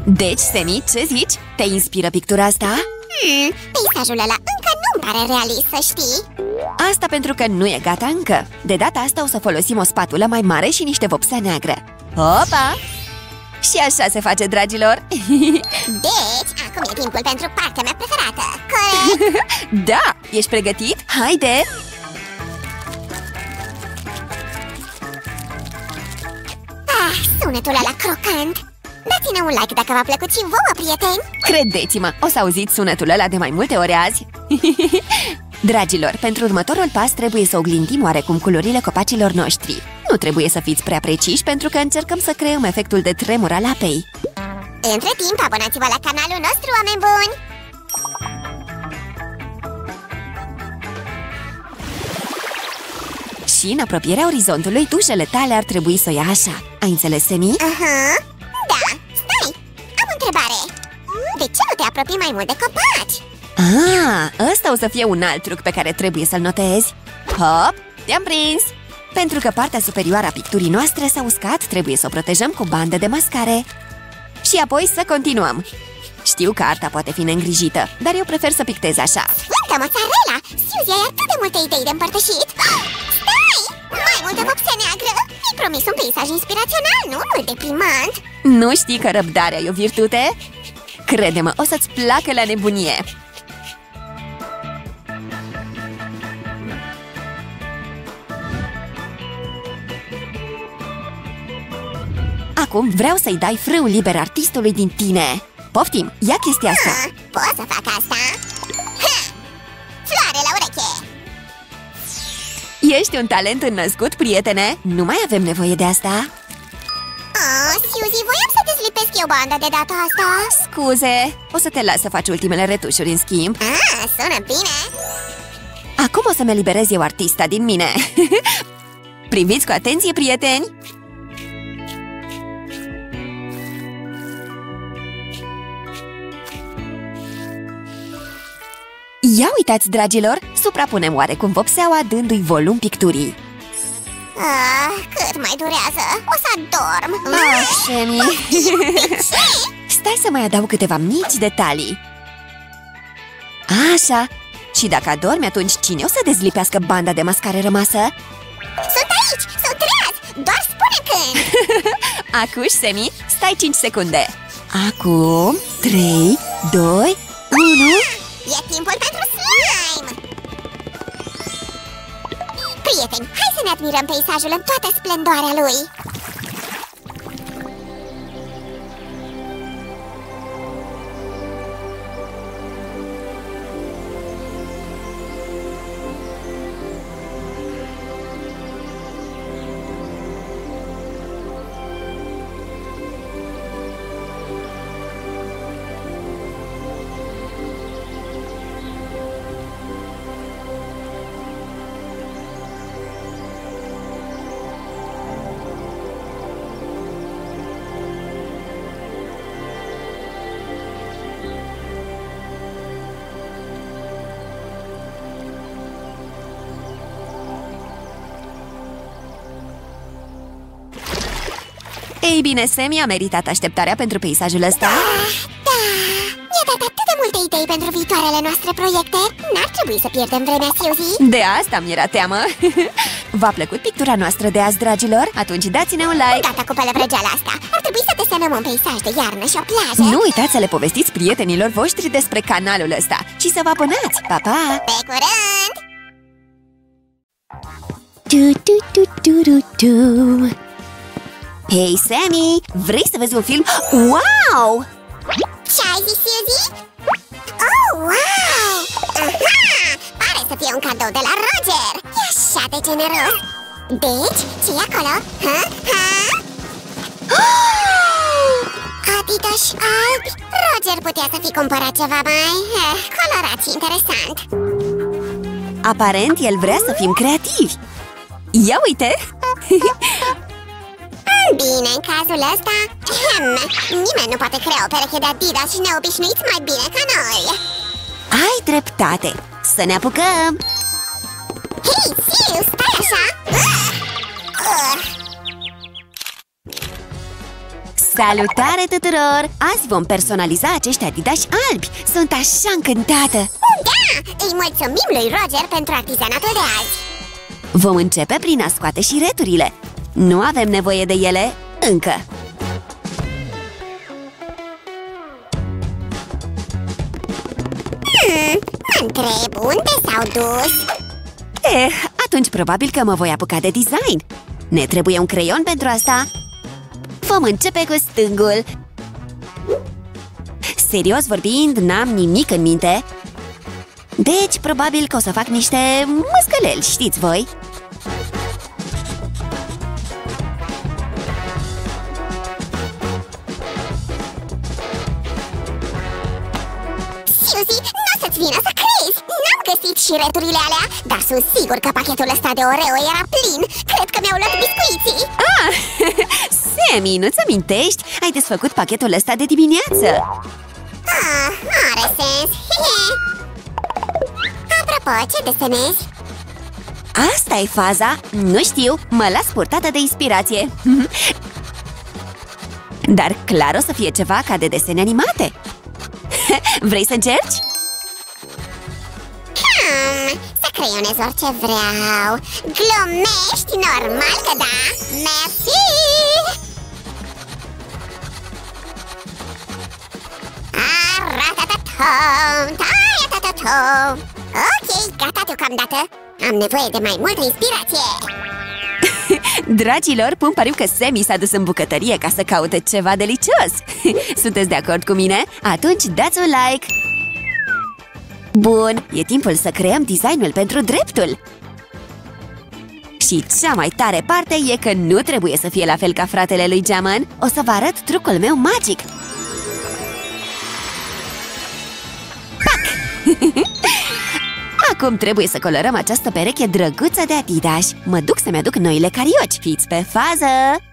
Deci, Semi, ce zici? Te inspiră pictura asta? Peisajul ăla încă nu-mi pare realist, să știi. Asta pentru că nu e gata încă. De data asta o să folosim o spatulă mai mare și niște vopsea neagră. Opa! Și așa se face, dragilor. Deci, acum e timpul pentru partea mea preferată, corect? Da! Ești pregătit? Haide! Sunetul ăla crocant. Dați-ne un like dacă v-a plăcut și vouă, prieteni. Credeți-mă, o să auziți sunetul ăla de mai multe ori azi. Dragilor, pentru următorul pas trebuie să oglindim oarecum culorile copacilor noștri. Nu trebuie să fiți prea preciși pentru că încercăm să creăm efectul de tremur al apei. Între timp, abonați-vă la canalul nostru, oameni buni! Și în apropierea orizontului, tușele tale ar trebui să o ia așa. Ai înțeles, Semi? Da, stai! Am o întrebare! De ce nu te apropii mai mult de copaci? Ăsta o să fie un alt truc pe care trebuie să-l notezi. Hop, te-am prins! Pentru că partea superioară a picturii noastre s-a uscat, trebuie să o protejăm cu bandă de mascare. Și apoi să continuăm. Știu că arta poate fi neîngrijită, dar eu prefer să pictez așa. Sfântă mozzarella! Suzy, ai atât de multe idei de împărtășit! Stai! Mai multă vopsea neagră! Mi-ai promis un peisaj inspirațional, nu unul deprimant! Nu știi că răbdarea e o virtute? Crede-mă, o să-ți placă la nebunie! Acum vreau să-i dai frâu liber artistului din tine. Poftim, ia chestia asta. Pot să fac asta? Floare la ureche! Ești un talent înnăscut, prietene. Nu mai avem nevoie de asta. Suzy, voiam să dezlipesc eu banda de data asta. Scuze, o să te las să faci ultimele retușuri în schimb. Sună bine. Acum o să-mi eliberez eu artista din mine. Priviți cu atenție, prieteni. Ia uitați, dragilor, suprapunem oarecum vopseaua dându-i volum picturii. Cât mai durează? O să adorm. Semi. Stai să mai adaug câteva mici detalii. Așa. Și dacă adormi, atunci cine o să dezlipească banda de mascare rămasă? Sunt aici! Sunt treaz! Doar spune când! Acuși, Semi, stai 5 secunde. Acum 3, 2, 1... E timpul pentru slime! Prieteni, hai să ne admirăm peisajul în toată splendoarea lui! Ei bine, Semi a meritat așteptarea pentru peisajul ăsta. Da! Mi-a dat atât de multe idei pentru viitoarele noastre proiecte. N-ar trebui să pierdem vremea, Suzy. De asta mi-era teamă. V-a plăcut pictura noastră de azi, dragilor? Atunci dați-ne un like. Gata cu pălăvrăgeala asta. Ar trebui să desenăm un peisaj de iarnă și o plajă. Nu uitați să le povestiți prietenilor voștri despre canalul ăsta și să vă abonați. Pa, pa! Pe curând! Hei, Semi! Vrei să vezi un film? Wow! Ce ai zis, Suzy? Oh, wow! Aha! Pare să fie un cadou de la Roger! E așa de generos! Deci, ce-i acolo? Adidas albi? Roger putea să fi cumpărat ceva mai colorat și interesant. Aparent, el vrea să fim creativi. Ia uite! Bine, în cazul ăsta, nimeni nu poate crea o pereche de Adidas și neobișnuiți mai bine ca noi. Ai dreptate! Să ne apucăm! Hei, Siu, stai așa! Salutare tuturor! Azi vom personaliza acești Adidas albi. Sunt așa încântată! Da! Îi mulțumim lui Roger pentru artizanatul de azi. Vom începe prin a scoate șireturile. Nu avem nevoie de ele încă. Mă întreb, unde s-au dus? Atunci probabil că mă voi apuca de design. Ne trebuie un creion pentru asta. Vom începe cu stângul. Serios vorbind, n-am nimic în minte. Deci, probabil că o să fac niște măscăleli, știți voi? Suzy, nu o să-ți vină să crezi! N-am găsit șireturile alea, dar sunt sigur că pachetul ăsta de Oreo era plin. Cred că mi-au luat biscuiții. Sammy, nu-ți amintești? Ai desfăcut pachetul ăsta de dimineață. Are sens. Apropo, ce desenezi? Asta e faza. Nu știu, mă las purtată de inspirație. Dar clar o să fie ceva ca de desene animate. Vrei să încerci? Să creionez orice vreau. Glumești? Normal că da. Mersi! Ok, gata deocamdată. Am nevoie de mai multă inspirație. Dragilor, pun pariu că Sammy s-a dus în bucătărie ca să caute ceva delicios. Sunteți de acord cu mine? Atunci dați un like! Bun, e timpul să creăm designul pentru dreptul. Și cea mai tare parte e că nu trebuie să fie la fel ca fratele lui Geamăn. O să vă arăt trucul meu magic. Pac! Acum trebuie să colorăm această pereche drăguță de Adidas. Mă duc să-mi aduc noile carioci. Fiți pe fază!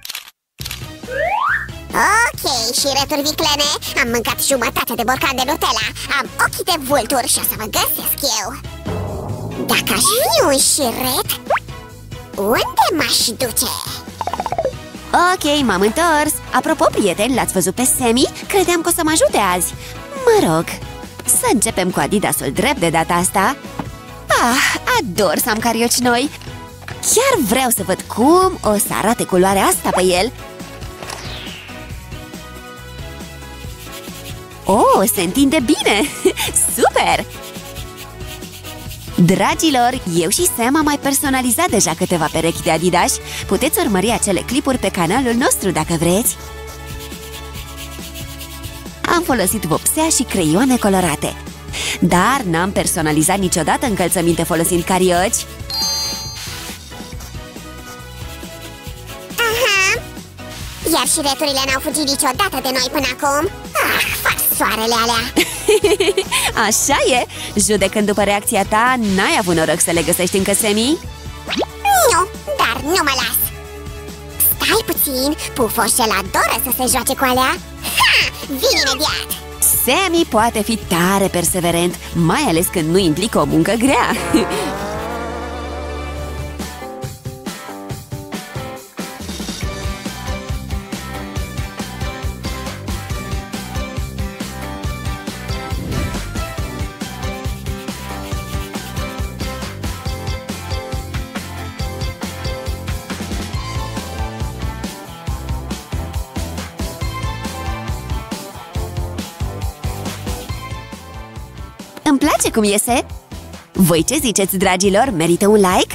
Ok, șireturi viclene. Am mâncat jumătate de borcan de Nutella. Am ochii de vulturi și o să vă găsesc eu. Dacă aș fi un șiret, unde m-aș duce? Ok, m-am întors. Apropo, prieteni, l-ați văzut pe Sammy? Credeam că o să mă ajute azi. Mă rog, să începem cu Adidasul drept de data asta. Ador să am carioci noi. Chiar vreau să văd cum o să arate culoarea asta pe el. Oh, se întinde bine! Super! Dragilor, eu și Sam am mai personalizat deja câteva perechi de Adidas. Puteți urmări acele clipuri pe canalul nostru dacă vreți. Am folosit vopsea și creioane colorate. Dar n-am personalizat niciodată încălțăminte folosind carioci. Aha! Iar șireturile n-au fugit niciodată de noi până acum. Farsoarele alea! Așa e! Judecând după reacția ta, n-ai avut noroc să le găsești încă, Sammy? Nu, dar nu mă las! Stai puțin, Pufoșel adoră să se joace cu alea. Ha! Vin imediat! Sammy poate fi tare perseverent, mai ales când nu implică o muncă grea. Îmi place cum iese! Voi ce ziceți, dragilor? Merită un like?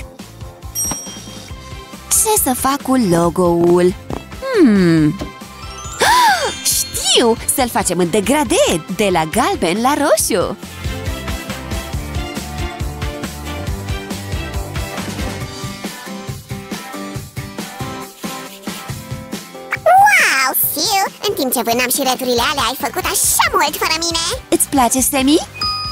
Ce să fac cu logo-ul? Știu! Să-l facem în degradé, de la galben la roșu! Wow, Sil! În timp ce vânam șireturile alea, ai făcut așa mult fără mine! Îți place, Sammy?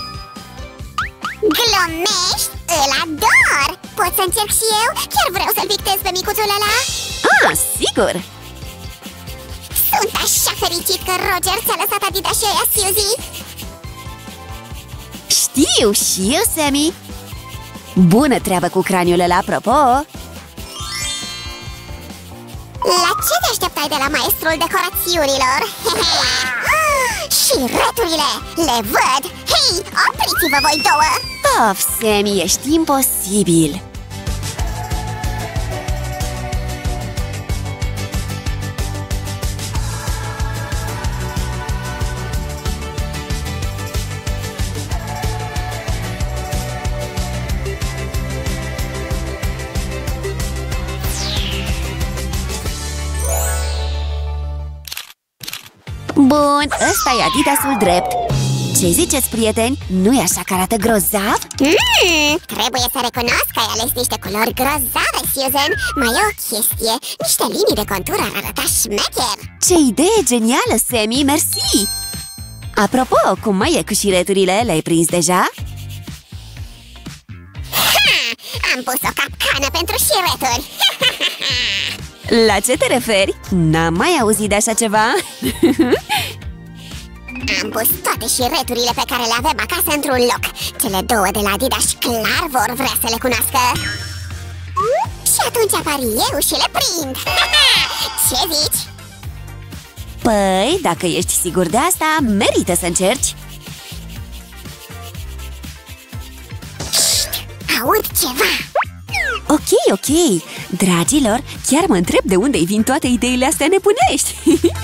Glumești? Îl ador! Pot să încerc și eu? Chiar vreau să-l pictez pe micuțul ăla! Sigur! Sunt așa fericit că Roger ți-a lăsat Adidas și aia, Suzy! Știu și eu, Sammy! Bună treabă cu craniul ăla, apropo! La ce te așteptai de la maestrul decorațiunilor? Și returile! Le văd! Hei, opriți-vă voi două! Of, Sammy, ești imposibil! Bun, ăsta e Adidasul drept. Ce ziceți, prieteni? Nu-i așa că arată grozav? Trebuie să recunosc că ai ales niște culori grozave, Susan. Mai e o chestie, niște linii de contur ar arăta șmecher. Ce idee genială, Sammy, mersi! Apropo, cum mai e cu șireturile? Le-ai prins deja? Am pus o capcană pentru șireturi. La ce te referi? N-am mai auzit de așa ceva. Am pus toate șireturile pe care le avem acasă într-un loc. Cele două de la Adidas clar vor vrea să le cunoască. Și atunci apar eu și le prind. Ce zici? Păi, dacă ești sigur de asta, merită să încerci. Aud ceva. Ok, dragilor, chiar mă întreb de unde-i vin toate ideile astea nebunești.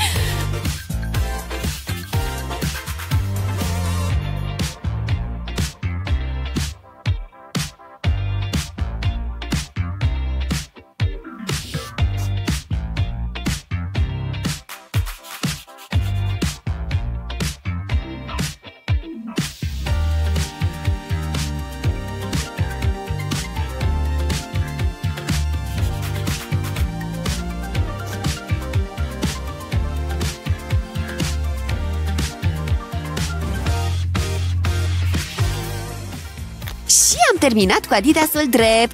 Și am terminat cu Adidasul drept.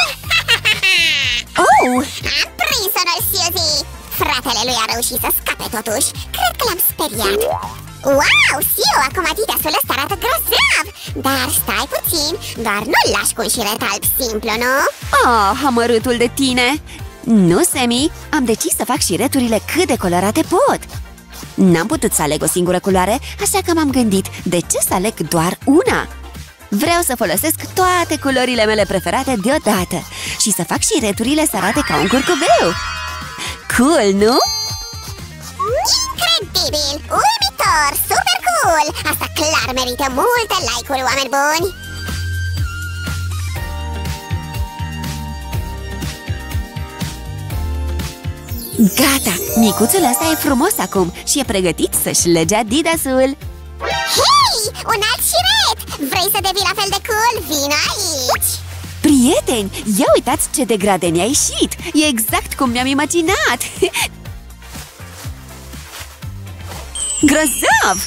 Oh! Am prins-o noi, Suzy! Fratele lui a reușit să scape totuși. Cred că l-am speriat. Wow, Sio, acum Adidasul ăsta arată grozav! Dar stai puțin, doar nu-l lași cu un șiret alb simplu, nu? Oh, amărâtul de tine! Nu, Sammy, am decis să fac șireturile cât de colorate pot. N-am putut să aleg o singură culoare, așa că m-am gândit, de ce să aleg doar una? Vreau să folosesc toate culorile mele preferate deodată și să fac șireturile să arate ca un curcubeu. Cool, nu? Incredibil! Uimitor! Super cool! Asta clar merită multe like-uri, oameni buni! Gata! Micuțul ăsta e frumos acum și e pregătit să-și lege Adidasul. Hei! Un alt șiret! Vrei să devii la fel de cool? Vino aici! Prieteni, ia uitați ce de grade mi-a ieșit! E exact cum mi-am imaginat! Grozav!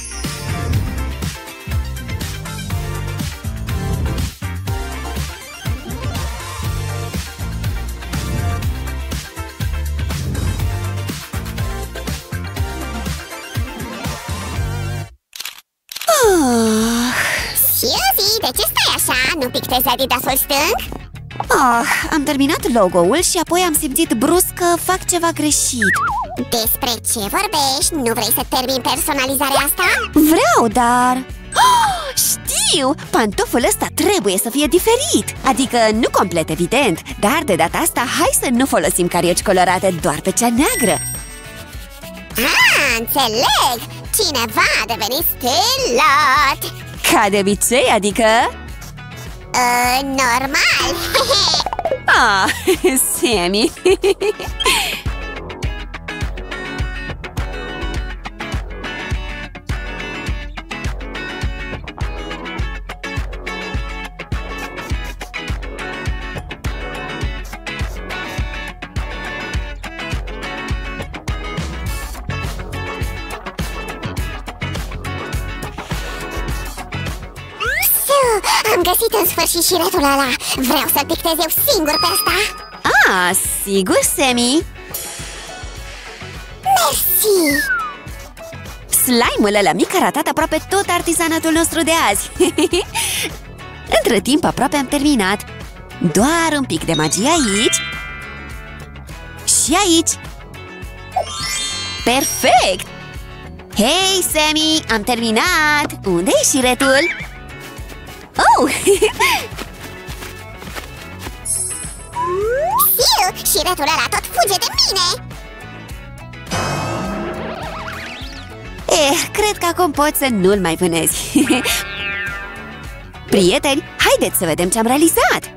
Suzy, de ce stai așa? Nu pictezi Adidasul stâng? Am terminat logo-ul și apoi am simțit brusc că fac ceva greșit. Despre ce vorbești? Nu vrei să termini personalizarea asta? Vreau, dar... știu! Pantoful ăsta trebuie să fie diferit. Adică nu complet evident, dar de data asta hai să nu folosim carioci colorate doar pe cea neagră. Înțeleg! Cineva a devenit stilat! Ca de obicei, adică... normal! Sammy! Am găsit în sfârșit șiretul ăla! Vreau să-l pictez eu singur pe ăsta! Sigur, Sammy! Mersi! Slime-ul ăla mic a ratat aproape tot artizanatul nostru de azi! Între timp aproape am terminat. Doar un pic de magie aici. și aici. Perfect! Hei, Sammy, am terminat! Unde e șiretul? Oh! Sil, șiretul ăla tot fuge de mine! Cred că acum poți să nu-l mai vânezi. Prieteni, haideți să vedem ce am realizat!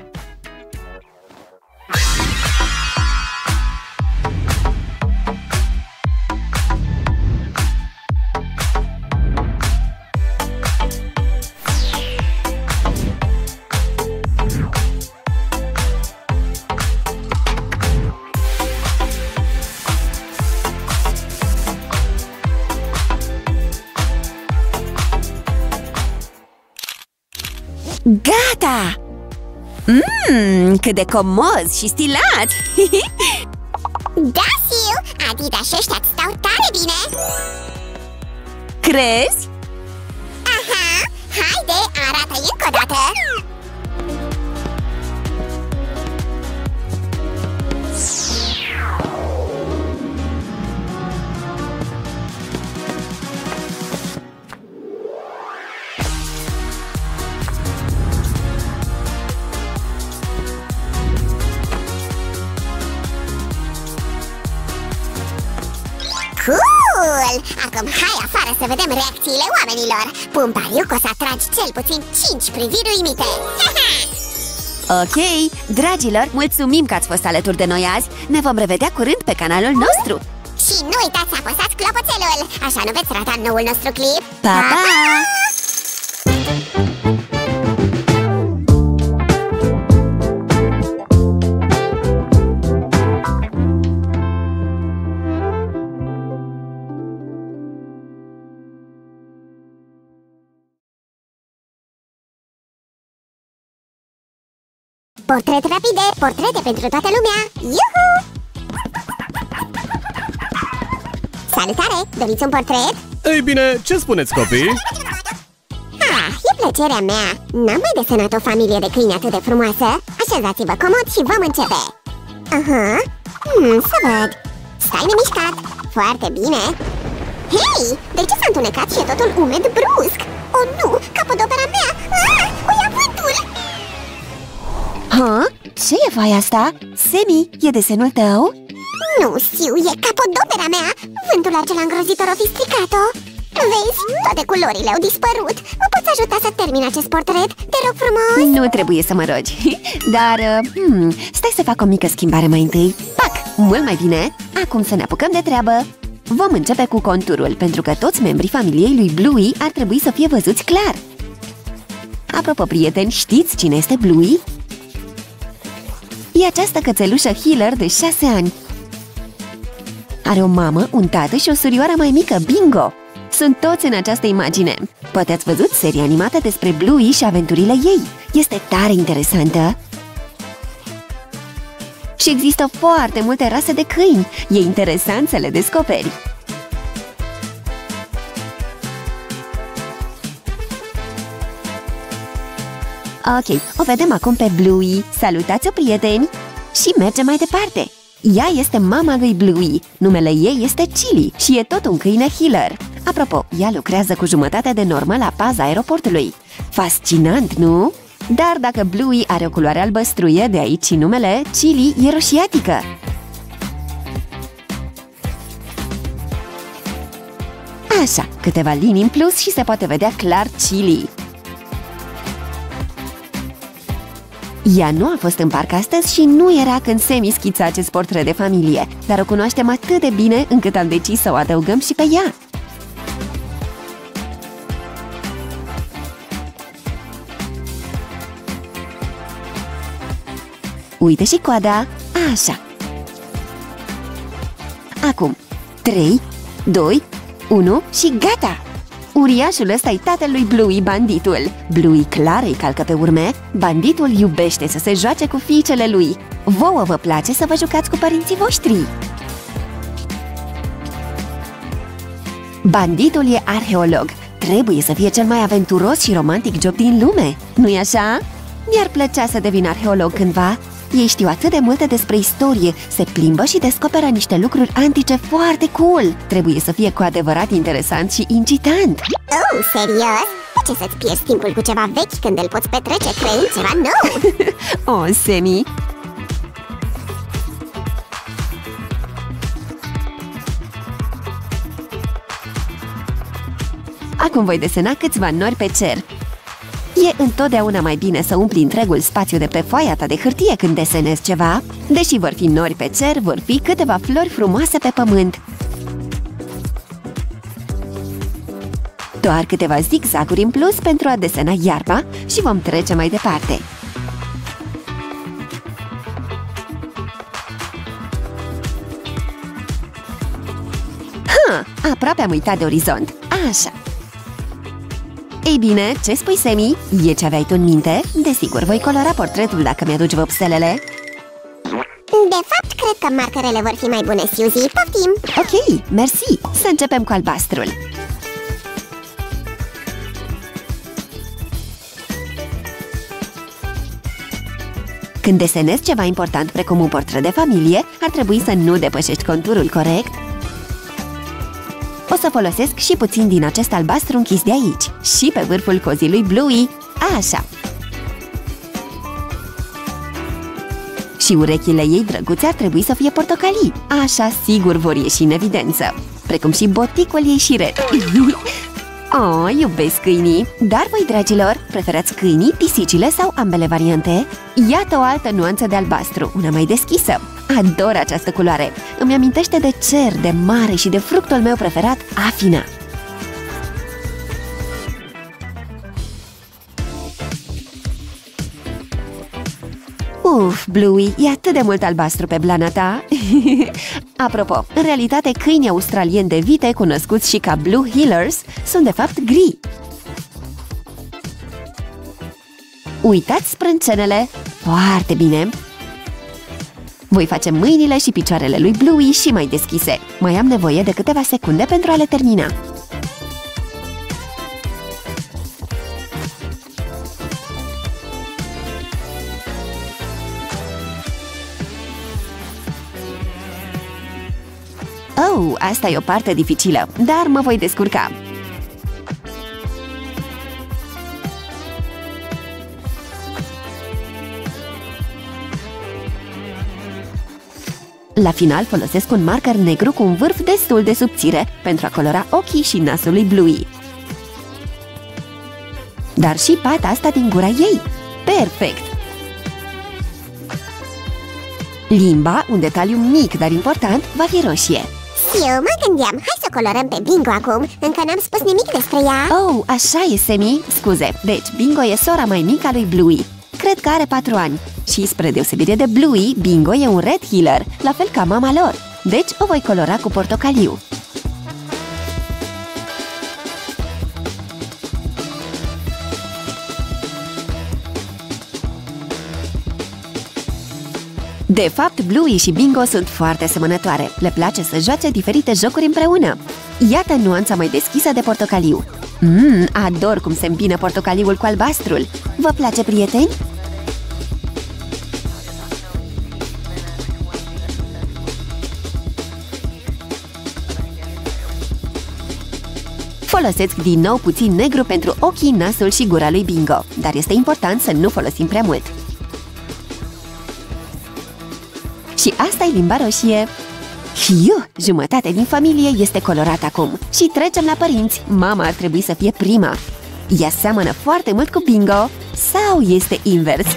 Gata! Cât de comozi și stilați! Da, Sil, Adidas ăștia-ți stau tare bine! Crezi? Aha, haide, arată-i încă o dată! Cool! Acum hai afară să vedem reacțiile oamenilor! Pun pariu că o să atragi cel puțin 5 priviri uimite! Ok, dragilor, mulțumim că ați fost alături de noi azi. Ne vom revedea curând pe canalul nostru. Și nu uitați să apăsați clopoțelul, așa nu veți rata noul nostru clip. Pa, pa! Portrete rapide, portrete pentru toată lumea! Iuhu! Salutare! Doriți un portret? Ei bine, ce spuneți, copii? E plăcerea mea! N-am mai desenat o familie de câini atât de frumoasă! Așezați-vă comod și vom începe! Aha! Să văd! Stai nemișcat! Foarte bine! Hei! De ce s-a întunecat și e totul umed brusc? Oh nu! Capodopera mea! O ia vântul! Ha? Ce e foaia asta? Sammy, e desenul tău? Nu știu, e capodopera mea! Vântul acela îngrozitor o fi stricat-o! Vezi? Toate culorile au dispărut! Mă poți ajuta să termin acest portret? Te rog frumos! Nu trebuie să mă rogi. Dar, stai să fac o mică schimbare mai întâi. Pac! Mult mai bine! Acum să ne apucăm de treabă! Vom începe cu conturul, pentru că toți membrii familiei lui Bluey ar trebui să fie văzuți clar. Apropo, prieteni, știți cine este Bluey? E această cățelușă healer de 6 ani. Are o mamă, un tată și o surioară mai mică, Bingo. Sunt toți în această imagine. Poate ați văzut seria animată despre Bluey și aventurile ei. Este tare interesantă. Și există foarte multe rase de câini. E interesant să le descoperi. Ok, o vedem acum pe Bluey. Salutați-o, prieteni! Și mergem mai departe. Ea este mama lui Bluey. Numele ei este Chili și e tot un câine healer. Apropo, ea lucrează cu jumătate de normă la paza aeroportului. Fascinant, nu? Dar dacă Bluey are o culoare albăstruie, de aici și numele, Chili e roșiatică. Așa, câteva linii în plus și se poate vedea clar Chili. Ea nu a fost în parc astăzi și nu era când Sammy schița acest portret de familie, dar o cunoaștem atât de bine încât am decis să o adăugăm și pe ea. Uite și coada! Așa! Acum, 3, 2, 1 și gata! Uriașul ăsta e tatălui Bluey, Banditul. Bluey clar îi calcă pe urme. Banditul iubește să se joace cu fiicele lui. Vouă vă place să vă jucați cu părinții voștri. Banditul e arheolog. Trebuie să fie cel mai aventuros și romantic job din lume. Nu-i așa? Mi-ar plăcea să devin arheolog cândva. Ei știu atât de multe despre istorie, se plimbă și descoperă niște lucruri antice foarte cool. Trebuie să fie cu adevărat interesant și incitant. Oh, serios? De ce să-ți pierzi timpul cu ceva vechi când îl poți petrece creând ceva nou? Oh, Sammy! Acum voi desena câțiva nori pe cer. E întotdeauna mai bine să umpli întregul spațiu de pe foaia ta de hârtie când desenezi ceva. Deși vor fi nori pe cer, vor fi câteva flori frumoase pe pământ. Doar câteva zigzaguri în plus pentru a desena iarba și vom trece mai departe. Aproape am uitat de orizont. Așa. Ei bine, ce spui, Sammy? E ce aveai tu în minte? Desigur, voi colora portretul dacă mi-aduci vopselele. De fapt, cred că markerele vor fi mai bune, Suzy. Poftim! Ok, mersi! Să începem cu albastrul. Când desenezi ceva important precum un portret de familie, ar trebui să nu depășești conturul corect. O să folosesc și puțin din acest albastru închis de aici și pe vârful cozii lui Bluey. Așa. Și urechile ei drăguțe ar trebui să fie portocalii. Așa sigur vor ieși în evidență. Precum și boticul ei șiret. Oh, iubesc câinii. Dar voi, dragilor, preferați câinii, pisicile sau ambele variante? Iată o altă nuanță de albastru, una mai deschisă. Ador această culoare. Îmi amintește de cer, de mare și de fructul meu preferat, afina. Uf, Bluey, e atât de mult albastru pe blana ta. Apropo, în realitate câinii australieni de vite, cunoscuți și ca Blue Heelers, sunt de fapt gri. Uitați sprâncenele! Foarte bine! Voi face mâinile și picioarele lui Bluey și mai deschise. Mai am nevoie de câteva secunde pentru a le termina. Oh, asta e o parte dificilă, dar mă voi descurca. La final folosesc un marker negru cu un vârf destul de subțire pentru a colora ochii și nasul lui Bluey. Dar și pata asta din gura ei. Perfect! Limba, un detaliu mic, dar important, va fi roșie. Eu mă gândeam, hai să colorăm pe Bingo acum. Încă n-am spus nimic despre ea. Oh, așa e, Sammy. Scuze, deci Bingo e sora mai mică a lui Bluey. Cred că are 4 ani. Și spre deosebire de Bluey, Bingo e un red healer, la fel ca mama lor. Deci o voi colora cu portocaliu. De fapt, Bluey și Bingo sunt foarte asemănătoare. Le place să joace diferite jocuri împreună. Iată nuanța mai deschisă de portocaliu. Ador cum se îmbină portocaliul cu albastrul. Vă place, prieteni? Folosesc din nou puțin negru pentru ochii, nasul și gura lui Bingo, dar este important să nu folosim prea mult. Și asta e limba roșie. Hiu, jumătate din familie este colorată acum. Și trecem la părinți. Mama ar trebui să fie prima. Ea seamănă foarte mult cu Bingo. Sau este invers?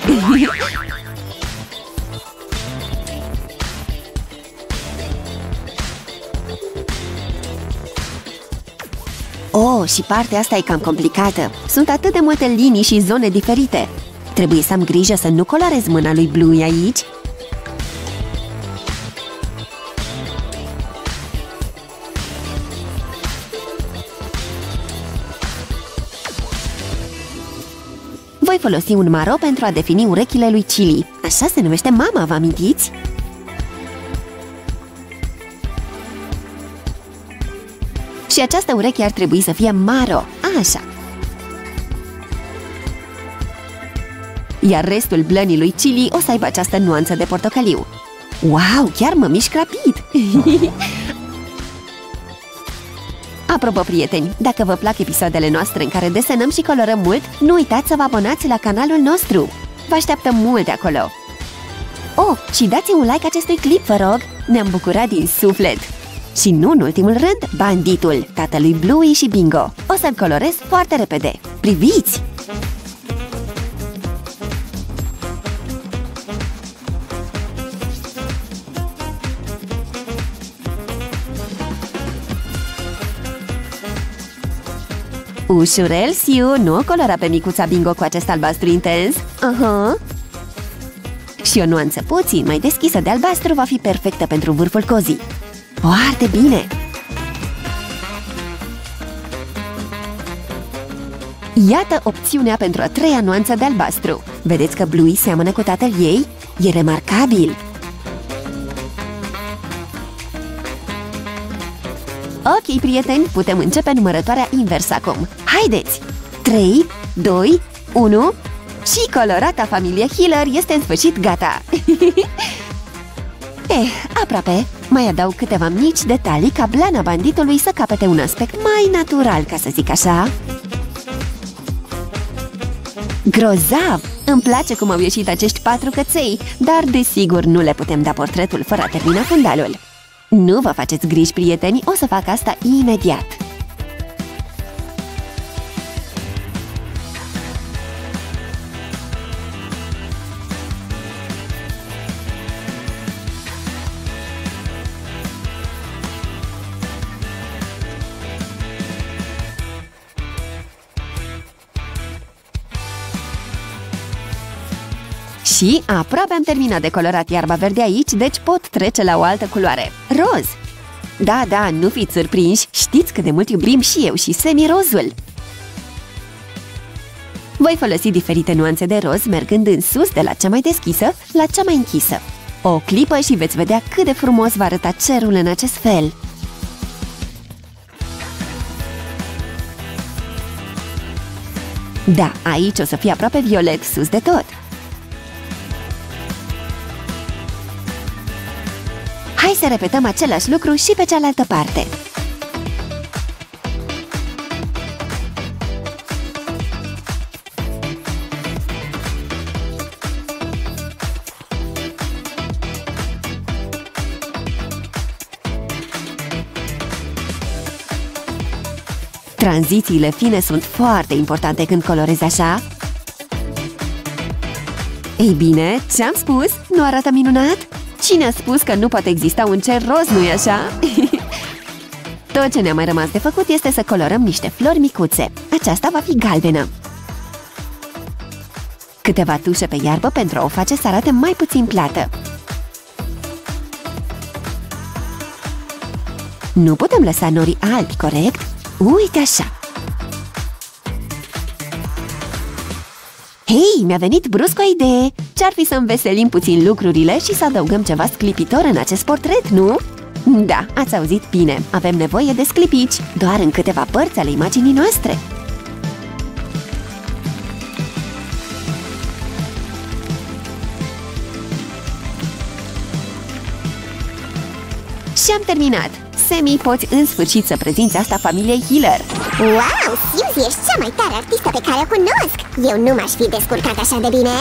Oh, și partea asta e cam complicată. Sunt atât de multe linii și zone diferite. Trebuie să am grijă să nu colorez mâna lui Bluey aici. Voi folosi un maro pentru a defini urechile lui Chili. Așa se numește mama, vă amintiți? Și această ureche ar trebui să fie maro. Așa. iar restul blănii lui chili o să aibă această nuanță de portocaliu. Wow, chiar mă mișc rapid! Apropo, prieteni, dacă vă plac episoadele noastre în care desenăm și colorăm mult, nu uitați să vă abonați la canalul nostru! Vă așteaptă multe acolo! Oh, și dați un like acestui clip, vă rog! Ne-am bucurat din suflet! Și nu în ultimul rând, Banditul, tatălui Bluey și Bingo. O să-l colorez foarte repede. Priviți! Ușurel, Siu, nu o colora pe micuța Bingo cu acest albastru intens. Și o nuanță puțin mai deschisă de albastru va fi perfectă pentru vârful cozii. Foarte bine! Iată opțiunea pentru a treia nuanță de albastru. Vedeți că Bluey seamănă cu tatăl ei? E remarcabil! Ok, prieteni, putem începe numărătoarea invers acum. Haideți! 3, 2, 1 și colorata familie Healer este în sfârșit gata! Aproape! Mai adaug câteva mici detalii ca blana banditului să capete un aspect mai natural, ca să zic așa. Grozav! Îmi place cum au ieșit acești 4 căței, dar desigur nu le putem da portretul fără a termina fundalul. Nu vă faceți griji, prieteni, o să fac asta imediat. Și aproape am terminat de colorat iarba verde aici, deci pot trece la o altă culoare. Roz! Da, nu fiți surprinși, știți cât de mult iubim și eu și semi-rozul. Voi folosi diferite nuanțe de roz, mergând în sus de la cea mai deschisă la cea mai închisă. O clipă și veți vedea cât de frumos va arăta cerul în acest fel. Da, aici o să fie aproape violet sus de tot. Hai să repetăm același lucru și pe cealaltă parte. Tranzițiile fine sunt foarte importante când colorezi așa. Ei bine, ce-am spus? Nu arată minunat? Cine a spus că nu poate exista un cer roz, nu-i așa? Tot ce ne-a mai rămas de făcut este să colorăm niște flori micuțe. Aceasta va fi galbenă. Câteva tușe pe iarbă pentru a o face să arate mai puțin plată. Nu putem lăsa norii albi, corect? Uite așa! Hei, mi-a venit brusc o idee! Ce-ar fi să înveselim puțin lucrurile și să adăugăm ceva sclipitor în acest portret, nu? Da, ați auzit bine! Avem nevoie de sclipici, doar în câteva părți ale imaginii noastre. Și am terminat! Semi, poți în sfârșit să prezinți asta familiei Healer. Wow, Suzy, ești cea mai tare artistă pe care o cunosc! Eu nu m-aș fi descurcat așa de bine!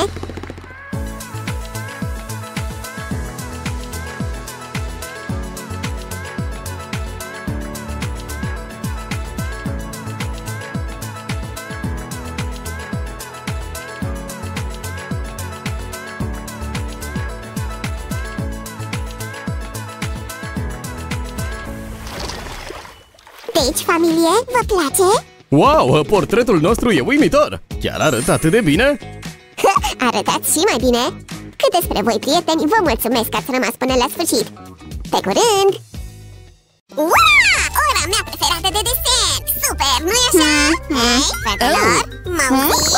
Deci, familie, vă place? Wow, portretul nostru e uimitor! Chiar arătă atât de bine? Arătați și mai bine! Cât despre voi, prieteni, vă mulțumesc că ați rămas până la sfârșit! Pe curând! Wow! Ora mea preferată de desen! Super, nu-i așa? Hei, fetelor, m-auziți?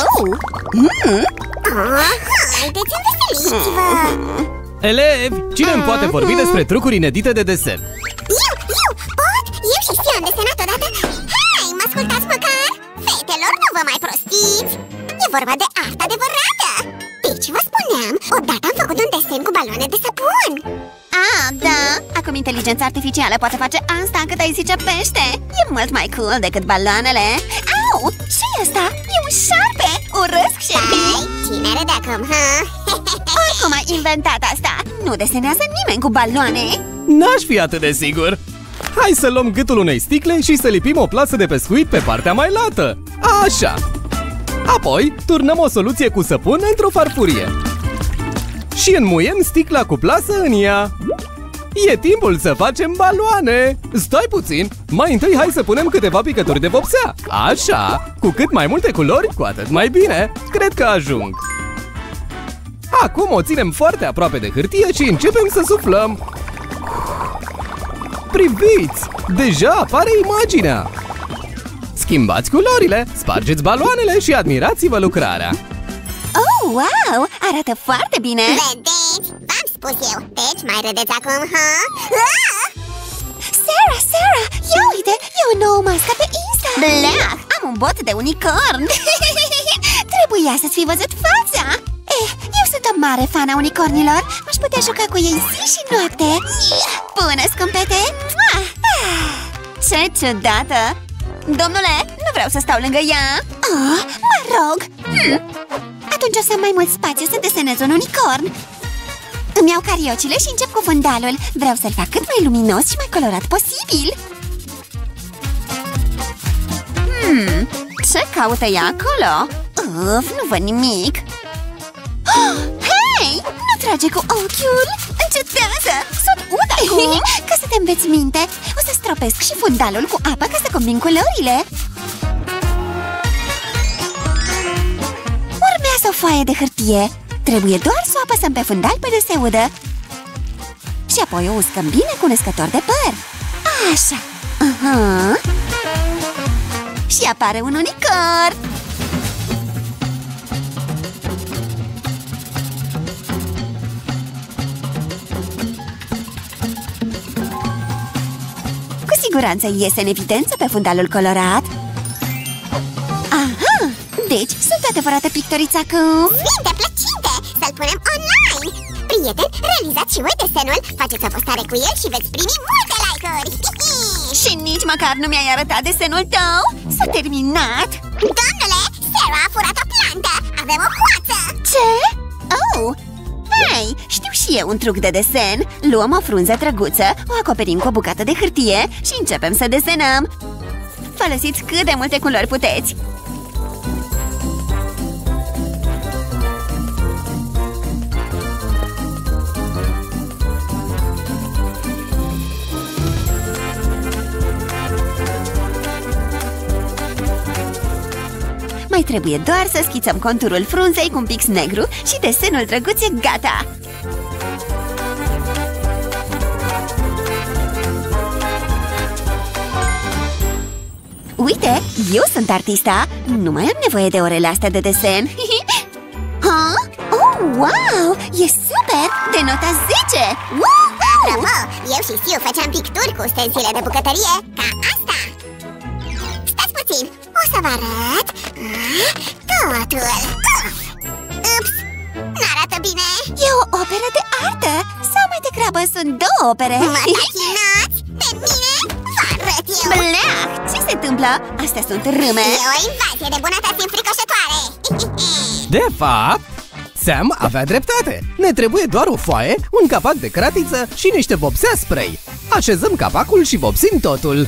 Haideți, înveseliți-vă! Elevi, cine îmi poate vorbi despre trucuri inedite de desen? Eu, pot? Eu și Sia am desenat odată. Hai, mă ascultați măcar? Fetelor, nu vă mai prostiți! E vorba de artă adevărată! bun! Da, acum inteligența artificială poate face asta cât ai zice pește. E mult mai cool decât baloanele. Au, ce-i asta? E un șarpe! Urăsc șerpii! Cine râde acum, ha? Oricum ai inventat asta? Nu desenează nimeni cu baloane. N-aș fi atât de sigur. Hai să luăm gâtul unei sticle și să lipim o plasă de pescuit pe partea mai lată. Așa. Apoi, turnăm o soluție cu săpun într-o farfurie și înmuiem sticla cu plasă în ea. E timpul să facem baloane! Stai puțin! Mai întâi hai să punem câteva picături de vopsea. Așa! Cu cât mai multe culori, cu atât mai bine! Cred că ajung! Acum o ținem foarte aproape de hârtie și începem să suflăm. Priviți! Deja apare imaginea! Schimbați culorile, spargeți baloanele și admirați-vă lucrarea! Oh, wow! Arată foarte bine! Vedeți? V-am spus eu! Deci mai râdeți acum, ha? Sarah! Ia uite! E o nouă mască pe Insta! Bleah! Am un bot de unicorn! Trebuia să-ți fi văzut fața! Eu sunt o mare fan a unicornilor. Aș putea juca cu ei zi și noapte. Bună, scumpete! Ce ciudată! Domnule, nu vreau să stau lângă ea! Mă rog! Atunci o să am mai mult spațiu să desenez un unicorn. Îmi iau cariocile și încep cu fundalul. Vreau să-l fac cât mai luminos și mai colorat posibil. Ce caută ea acolo? Uf, nu văd nimic. Hei! Nu trage cu ochiul! Încetează! Sunt ud acum! Ca să te înveți minte, o să stropesc și fundalul cu apă ca să combin culorile. Urmează o foaie de hârtie. Trebuie doar să o apăsăm pe fundal până se udă. Și apoi o uscăm bine cu un uscător de păr. Așa. Și apare un unicorn. Cu siguranță iese în evidență pe fundalul colorat. Aha! Deci, sunt adevărată pictoriță acum. Sfinte plăcinte! Să-l punem online! Prieteni, realizați și voi desenul, faceți o postare cu el și veți primi multe like-uri! Și nici măcar nu mi-ai arătat desenul tău? S-a terminat! Domnule, Sarah a furat o plantă! Avem o coață! Ce? Oh! Hei, știu și eu un truc de desen. Luăm o frunză drăguță, o acoperim cu o bucată de hârtie și începem să desenăm. Folosiți cât de multe culori puteți. Mai trebuie doar să schițăm conturul frunzei cu un pix negru și desenul drăguț e gata! Uite, eu sunt artista! Nu mai am nevoie de orele astea de desen! Ha? Oh, wow! E super! De nota 10! Apropo, eu și Siu făceam picturi cu ustensile de bucătărie ca asta! Stați puțin, o să vă arăt totul! Ups! N-arată bine! E o operă de artă! Sau mai degrabă sunt două opere! Mă tachinați? Pe mine? Vă arăt eu! Bleah! Ce se întâmplă? Astea sunt râme! E o invazie de bunătăți înfricoșătoare! De fapt, Sam avea dreptate. Ne trebuie doar o foaie, un capac de cratiță și niște vopsea spray. Așezăm capacul și vopsim totul.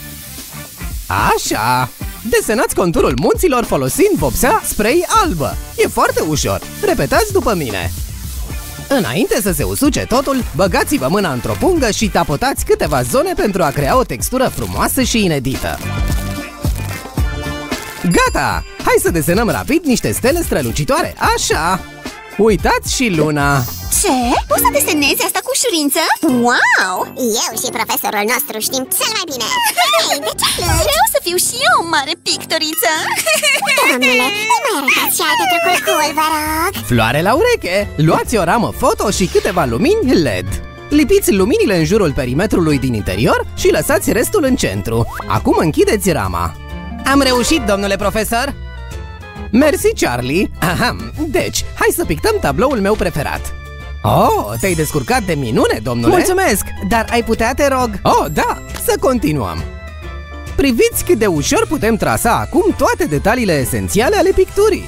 Așa. Desenați conturul munților folosind vopsea spray albă. E foarte ușor. Repetați după mine. Înainte să se usuce totul, băgați-vă mâna într-o pungă și tapotați câteva zone pentru a crea o textură frumoasă și inedită. Gata! Hai să desenăm rapid niște stele strălucitoare, așa! Uitați și luna! Ce? Poți să desenezi asta cu ușurință? Wow! Eu și profesorul nostru știm cel mai bine! Hei, de ce plângi? Vreau să fiu și eu o mare pictoriță! Domnule, îi mai arătați și alte trucuri cool, vă rog! Floare la ureche! Luați o ramă foto și câteva lumini LED. Lipiți luminile în jurul perimetrului din interior și lăsați restul în centru. Acum închideți rama. Am reușit, domnule profesor! Mersi, Charlie! Aha, deci, hai să pictăm tabloul meu preferat. Oh, te-ai descurcat de minune, domnule! Mulțumesc! Dar ai putea, te rog? Oh, da! Să continuăm! Priviți cât de ușor putem trasa acum toate detaliile esențiale ale picturii!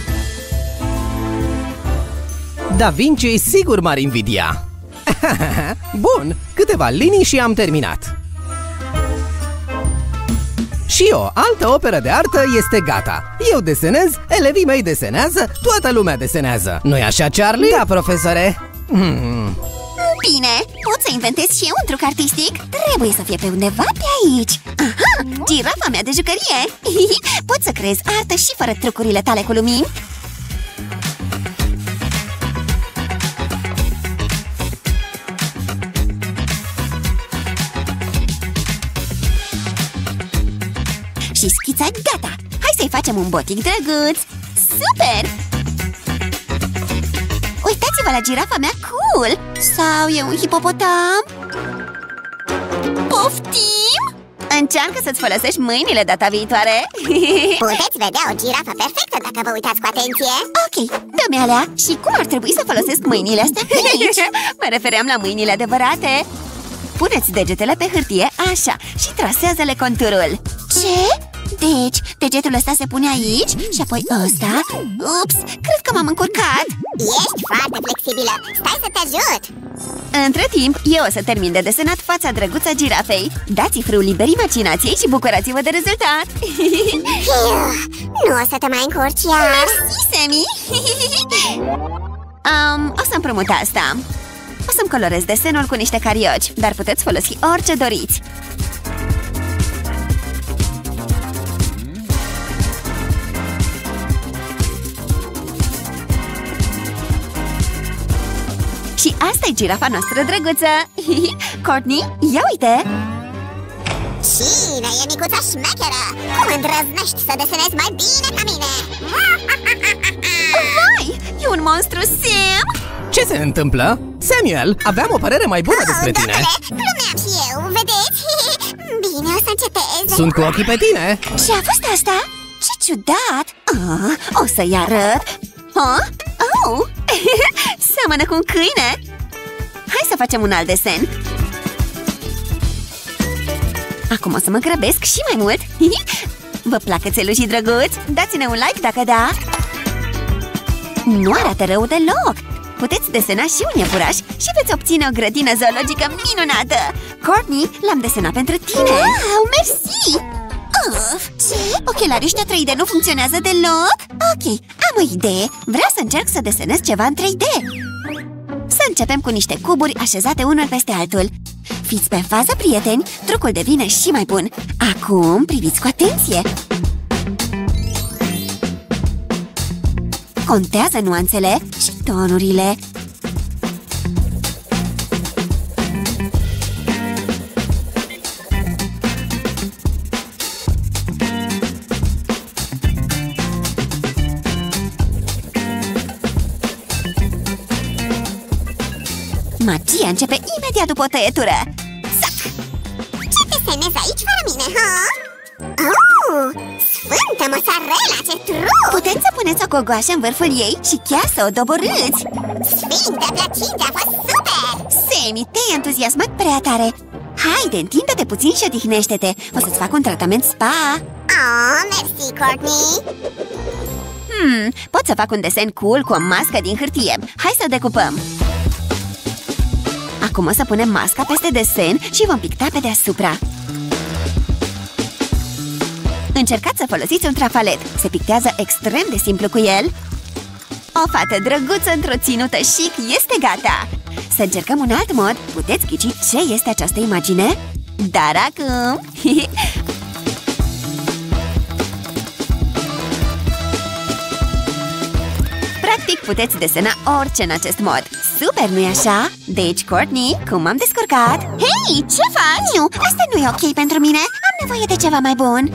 Da Vinci sigur m-ar invidia! Bun, câteva linii și am terminat! Și o altă operă de artă este gata! Eu desenez, elevii mei desenează, toată lumea desenează! Nu-i așa, Charlie? Da, profesore! Bine, pot să inventez și eu un truc artistic? Trebuie să fie pe undeva pe aici. Aha, girafa mea de jucărie. Pot să creez artă și fără trucurile tale cu lumini? Și schița gata! Hai să-i facem un botic drăguț! Super! Uitați-vă la girafa mea cool! Sau e un hipopotam? Poftim? Încearcă să-ți folosești mâinile data viitoare! Puteți vedea o girafă perfectă dacă vă uitați cu atenție. Ok, dă-mi alea! Și cum ar trebui să folosesc mâinile astea aici? Mă refeream la mâinile adevărate. Puneți degetele pe hârtie, așa, și trasează-le conturul. Ce? Deci, degetul ăsta se pune aici și apoi ăsta? Ups, cred că m-am încurcat. Ești foarte flexibilă, stai să te ajut. Între timp, eu o să termin de desenat fața drăguță a girafei. Dați frâu liber imaginației și bucurați-vă de rezultat. Nu o să te mai încurci iar. Mersi, Semi. O să împrumut asta. O să-mi colorez desenul cu niște carioci, dar puteți folosi orice doriți. Și asta e girafa noastră drăguță! Courtney, ia uite! Cine e micuța șmecheră? Cum îndrăznești să desenezi mai bine ca mine? Vai! E un monstru, Sam! Ce se întâmplă? Samuel, aveam o părere mai bună despre tine! Glumeam și eu, vedeți? Bine, o să încetez. Sunt cu ochii pe tine! Ce a fost asta? Ce ciudat! O să-i arăt! Oh! Seamănă cu un câine! Hai să facem un alt desen! Acum o să mă grăbesc și mai mult! Vă plac cățelușii drăguți? Dați-ne un like dacă da! Nu arată rău deloc! Puteți desena și un iepuraș și veți obține o grădină zoologică minunată! Courtney, l-am desenat pentru tine! Wow, mersi! Ce? Ochelarii ăștia 3D nu funcționează deloc? Ok, am o idee. Vreau să încerc să desenez ceva în 3D. Să începem cu niște cuburi așezate unul peste altul. Fiți pe fază, prieteni, trucul devine și mai bun. Acum priviți cu atenție. Contează nuanțele și tonurile. Magia începe imediat după o tăietură. Ce desenezi aici fără mine, ha? Sfântă mozzarella, ce truc! Puteți să puneți o cogoașă în vârful ei și chiar să o doborâți. Sfinte plăcinte, a fost super! Semi, te-ai entuziasmat prea tare. Haide, întinde-te puțin și odihnește-te. O să-ți fac un tratament spa. Oh, mersi, Courtney! Pot să fac un desen cool cu o mască din hârtie. Hai să o decupăm. Acum o să punem masca peste desen și vom picta pe deasupra. Încercați să folosiți un trafalet. Se pictează extrem de simplu cu el. O fată drăguță într-o ținută chic este gata. Să încercăm un alt mod. Puteți ghici ce este această imagine? Dar acum... Practic puteți desena orice în acest mod. Super, nu-i așa? Deci, Courtney, cum m-am descurcat? Hei, ce faci? Nu, asta nu e ok pentru mine. Am nevoie de ceva mai bun.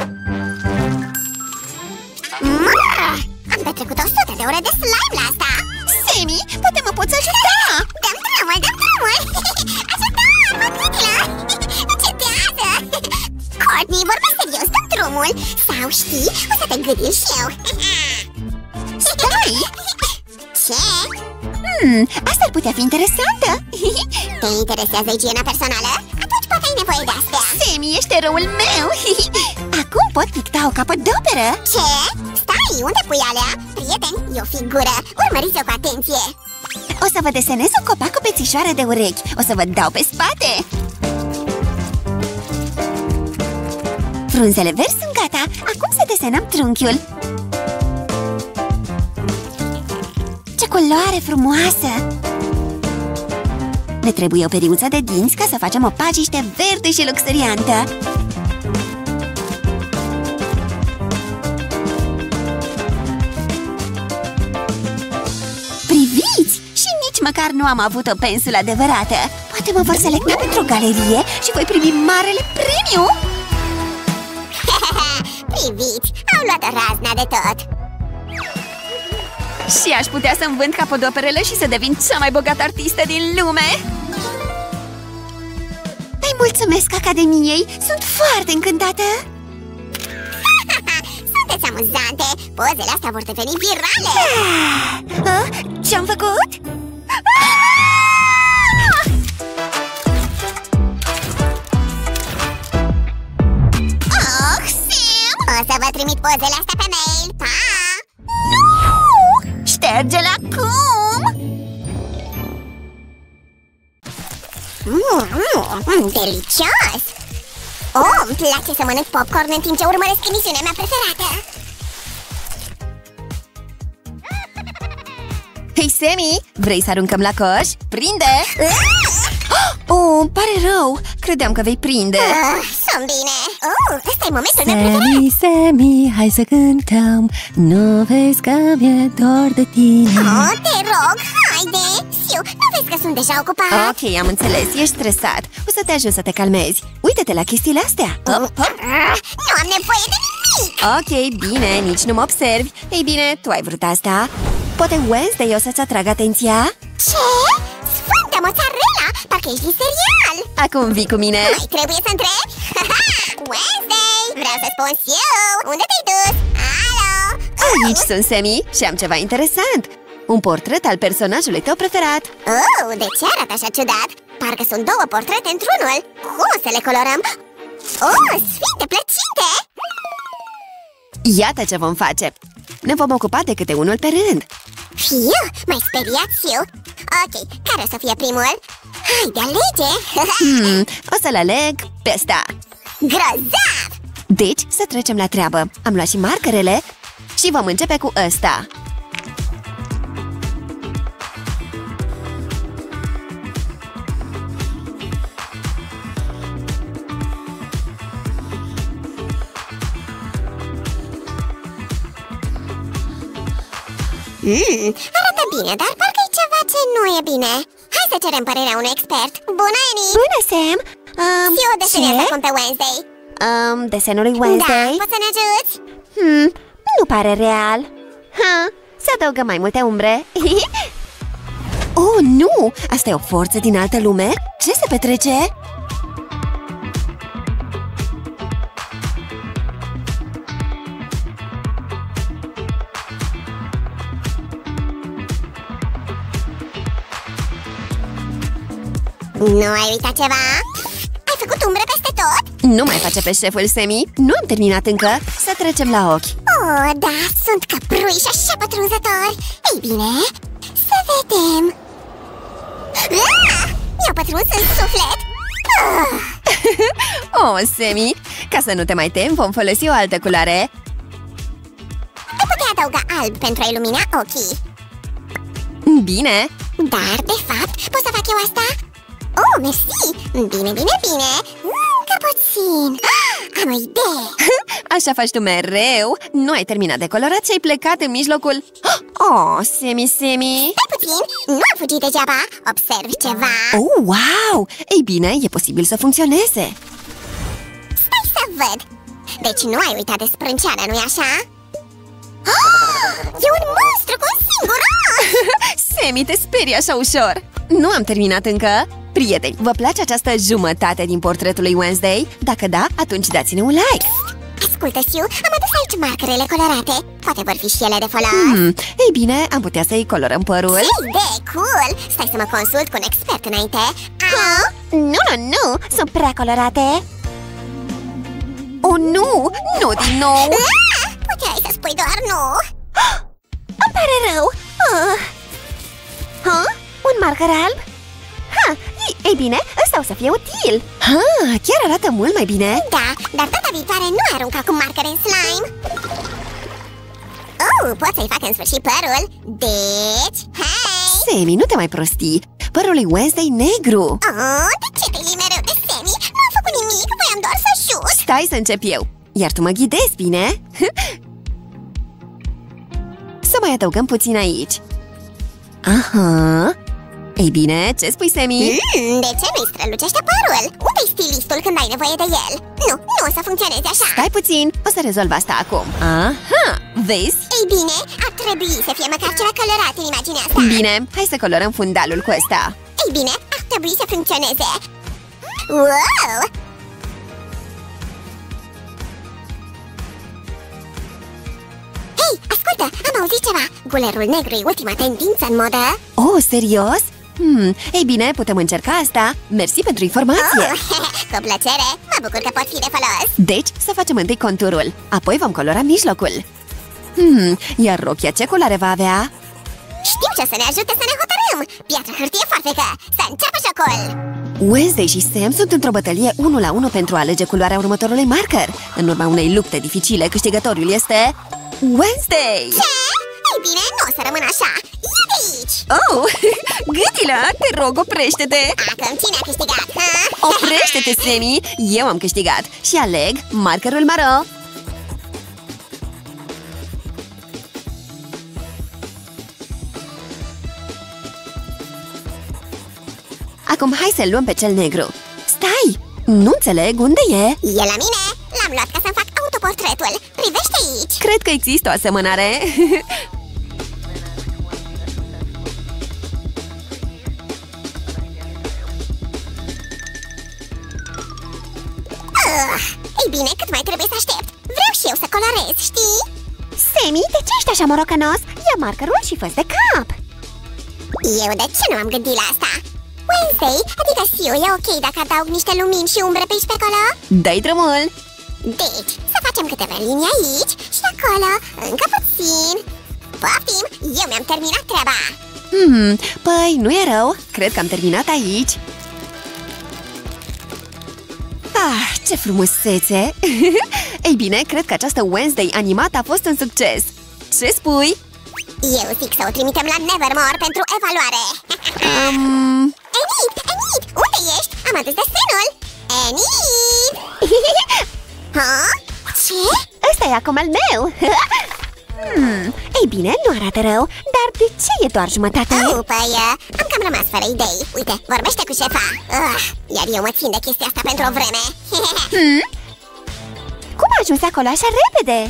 Am petrecut 100 de ore de slime la asta! Semi, poate mă poți ajuta? Dăm drumul, dăm drumul! Ajutor, măcuțilă! Încetează! Courtney, vorbesc serios, dăm drumul! Sau știi, o să te gâdil și eu! Stai! Ce? Asta ar putea putea fi interesantă! Te interesează igiena personală? Atunci poate ai nevoie de astea. Sammy, ești eroul meu! Acum pot picta o capodoperă! Ce? Stai, unde pui alea? Prieteni, e o figură, urmăriți-o cu atenție. O să vă desenez un copac cu pețișoare de urechi. O să vă dau pe spate. Frunzele verzi sunt gata. Acum să desenăm trunchiul. Ce culoare frumoasă! Ne trebuie o periuță de dinți ca să facem o pagiște verde și luxuriantă. Priviți! Și nici măcar nu am avut o pensulă adevărată. Poate mă vor selecta pentru o galerie și voi primi marele premiu. Priviți, au luat razna de tot. Și aș putea să-mi vând capodoperele și să devin cea mai bogată artistă din lume! Îi mulțumesc Academiei! Sunt foarte încântată! Sunteți amuzante! Pozele astea vor deveni virale! Ce-am făcut? Oh, Sam! O să vă trimit pozele astea pe mail! Pa! Șterge-l acum! Delicios! Oh, îmi place să mănânc popcorn în timp ce urmăresc emisiunea mea preferată! Hei, Sammy! Vrei să aruncăm la coș? Prinde! Oh, îmi pare rău! Credeam că vei prinde! Sunt bine! Ăsta e momentul meu preferat! Sammy, Sammy, hai să cântăm. Nu vezi că mi-e dor de tine. Te rog, haide! Siu, nu vezi că sunt deja ocupat? Ok, am înțeles, ești stresat. O să te ajut să te calmezi. Uită-te la chestiile astea. Nu am nevoie de nimic! Ok, bine, nici nu mă observi. Ei bine, tu ai vrut asta. Poate Wednesday o să-ți atragă atenția? Ce? Sfântă mozzarella! Parcă ești din serial! Acum vii cu mine. Mai trebuie să întrebi? Wednesday! Vreau să spun eu! Unde te-ai dus? Alo? Aici sunt, Sammy, și am ceva interesant. Un portret al personajului tău preferat. De ce arată așa ciudat? Parcă sunt două portrete într-unul. Cum să le colorăm? Sfinte plăcinte! Iată ce vom face. Ne vom ocupa de câte unul pe rând. Fiu, m-ai speriat, Fiu. Ok, care o să fie primul? Haide, alege! O să-l aleg pe ăsta. Grozav! Deci, să trecem la treabă. Am luat și markerele și vom începe cu ăsta. Arată bine, dar parcă e ceva ce nu e bine. Hai să cerem părerea unui expert. Bună, Annie! Bună, Sam! Eu desenez acum pe Wednesday. Desenul lui Wednesday? Da, poți să ne ajuți? Nu pare real. Să adăugăm mai multe umbre. Oh, nu! Asta e o forță din altă lume? Ce se petrece? Nu ai uitat ceva? Ai făcut umbre peste tot? Nu mai face pe șeful, Sammy. Nu am terminat încă. Să trecem la ochi. Da, sunt căprui și așa pătrunzători. Ei bine, să vedem. Mi-au pătruns în suflet. Oh, Sammy, ca să nu te mai temi, vom folosi o altă culoare. Ai putea adăuga alb pentru a ilumina ochii. Bine. Dar, de fapt, pot să fac eu asta? Mersi! Bine, bine, bine! Încă puțin! Am o idee! Așa faci tu mereu. Nu ai terminat de colorat și ai plecat în mijlocul. Oh, Sammy! Stai puțin! Nu am fugit degeaba! Observ ceva! Oh, wow! Ei bine, e posibil să funcționeze. Stai să văd! Deci nu ai uitat de sprânceană, nu-i așa? E un monstru cu un singur ochi! Sammy, te sperii așa ușor. Nu am terminat încă. Prieteni, vă place această jumătate din portretul lui Wednesday? Dacă da, atunci dați-ne un like. Ascultă, Sue, am adus aici markerele colorate. Poate vor fi și ele de folos. Ei bine, am putea să-i colorăm părul. Ce idee, cool! Stai să mă consult cu un expert înainte. Nu, sunt prea colorate. Oh, nu din nou. Puteai să spui doar nu. Îmi pare rău. Un marker alb? Ei bine, ăsta o să fie util. Chiar arată mult mai bine. Da, dar data viitoare nu arunca cu marker în slime. Pot să-i fac în sfârșit părul. Deci, hei! Sammy, nu te mai prosti. Părul lui Wednesday negru. De ce te iei mereu de Sammy? Nu am făcut nimic, voiam doar să ajut. Stai să încep eu. Iar tu mă ghidezi, bine? Să mai adăugăm puțin aici. Aha. Ei bine, ce spui, Sammy? De ce nu-i strălucește părul? Unde-i stilistul când ai nevoie de el? Nu o să funcționeze așa. Stai puțin, o să rezolv asta acum. Aha, vezi? Ei bine, ar trebui să fie măcar ceva colorat în imaginea asta. Bine, hai să colorăm fundalul cu ăsta. Ei bine, ar trebui să funcționeze. Wow! Hei, ascultă, am auzit ceva. Gulerul negru e ultima tendință în modă. Oh, serios? Ei bine, putem încerca asta. Mersi pentru informație. Cu plăcere, mă bucur că pot fi de folos. Deci, să facem întâi conturul. Apoi vom colora mijlocul. Iar rochia ce culoare va avea? Știu ce o să ne ajute să ne hotărâm. Piatră, hârtie, farfecă. Să înceapă jocul. Wednesday și Sam sunt într-o bătălie 1-1 pentru a alege culoarea următorului marker. În urma unei lupte dificile, câștigătorul este Wednesday! Ce? Ei bine, nu o să rămân așa. Ia de aici! Oh, Gâtila, te rog, oprește-te! Acum cine a câștigat, ha? Oprește-te, Sammy! Eu am câștigat și aleg markerul maro. Acum hai să-l luăm pe cel negru. Stai! Nu înțeleg, unde e? E la mine! L-am luat ca să-mi fac autoportretul. Privește aici! Cred că există o asemănare. Ei bine, cât mai trebuie să aștept? Vreau și eu să colorez, știi? Sammy, de ce ești așa morocănos? Ia markerul și fă-ți de cap. Eu de ce nu am gândit la asta? Wednesday, adică Sue, e ok dacă adaug niște lumini și umbre pe aici pe acolo? Dă-i drumul! Deci, să facem câteva linii aici și acolo, încă puțin. Poftim, eu mi-am terminat treaba. Păi, nu e rău. Cred că am terminat aici. Ce frumusețe! Ei bine, cred că această Wednesday animată a fost un succes. Ce spui? Eu zic să o trimitem la Nevermore pentru evaluare. Enid, unde ești? Am adus desenul. Enid! Ce? Ăsta e acum al meu. Ei bine, nu arată rău, dar de ce e doar jumătate? Păi, am cam rămas fără idei. Uite, vorbește cu șefa. Iar eu mă țin de chestia asta pentru o vreme. Cum a ajuns acolo așa repede?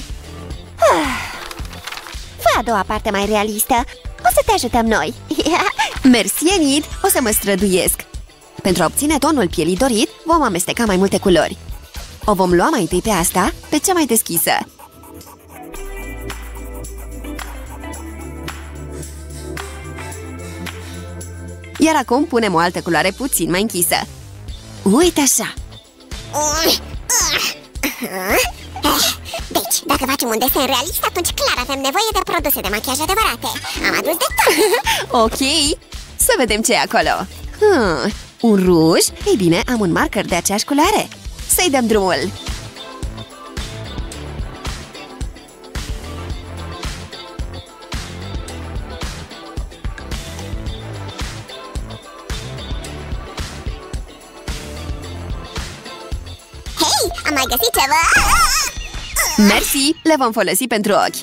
Fă a doua parte mai realistă. O să te ajutăm noi. Mersi, Enid, o să mă străduiesc. Pentru a obține tonul pielii dorit, vom amesteca mai multe culori. O vom lua mai întâi pe asta, pe cea mai deschisă. Iar acum punem o altă culoare puțin mai închisă. Uite așa! Deci, dacă facem un desen realist, atunci clar avem nevoie de produse de machiaj adevărate. Am adus de tot. Ok, să vedem ce e acolo. Un ruj? Ei bine, am un marker de aceeași culoare. Să-i dăm drumul. Hei, am mai găsit ceva! Mersi, le vom folosi pentru ochi.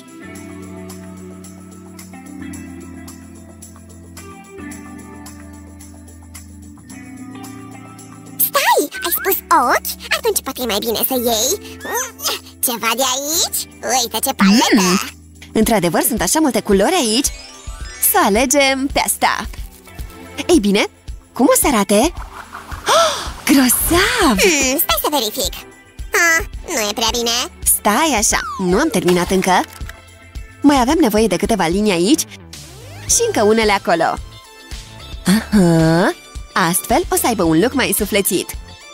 Stai, ai spus ochi? Atunci poate e mai bine să iei ceva de aici? Uite ce paletă! Într-adevăr, sunt așa multe culori aici. Să alegem pe asta. Ei bine, cum o să arate? Grozav! Stai să verific. Nu e prea bine. Stai așa, nu am terminat încă. Mai avem nevoie de câteva linii aici și încă unele acolo. Aha. Astfel o să aibă un look mai suflețit.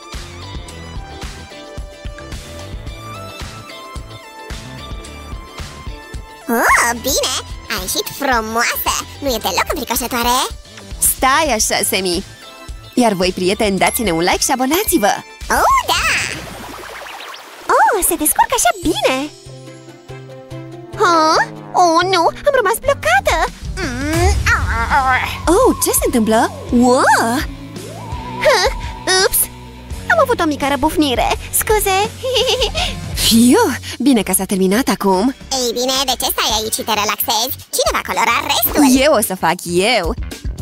Oh, bine! A ieșit frumoasă! Nu e deloc înfricoșătoare! Stai așa, Semi! Iar voi, prieteni, dați-ne un like și abonați-vă! Oh, da! Oh, se descurcă așa bine! Oh, nu! Am rămas blocată! Oh, ce se întâmplă? Wow! Ups! Am avut o mică răbufnire! Scuze! Fiu! Bine că s-a terminat acum! Ei bine, de ce stai aici și te relaxezi? Cine va colora restul? Eu o să fac eu!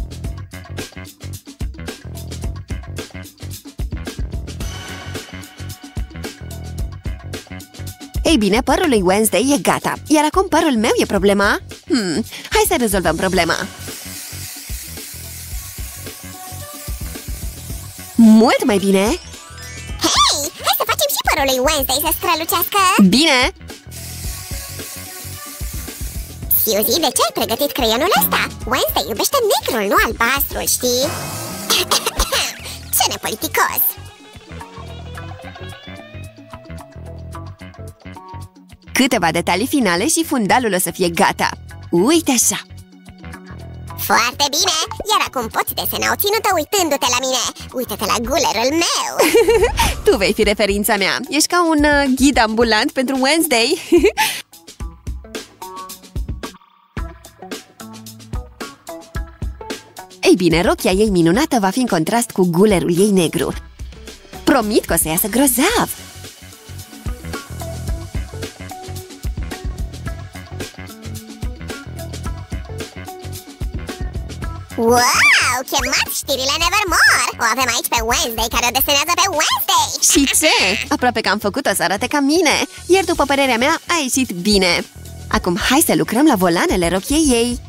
Ei bine, părul lui Wednesday e gata. Iar acum părul meu e problema? Hai să rezolvăm problema. Mult mai bine! Hei! Hai să facem și părul lui Wednesday să strălucească! Bine! Suzy, de ce ai pregătit creionul ăsta? Wednesday iubește negrul, nu albastrul, știi? Ce nepoliticos! Câteva detalii finale și fundalul o să fie gata. Uite așa! Foarte bine! Iar acum poți desena o ținută uitându-te la mine! Uită-te la gulerul meu! Tu vei fi referința mea. Ești ca un ghid ambulant pentru Wednesday. Ei bine, rochia ei minunată va fi în contrast cu gulerul ei negru. Promit că o să iasă grozav! Wow! Chemați știrile Nevermore! O avem aici pe Wednesday, care o desenează pe Wednesday! Și ce? Aproape că am făcut-o să arate ca mine. Iar după părerea mea, a ieșit bine. Acum hai să lucrăm la volanele rochiei ei.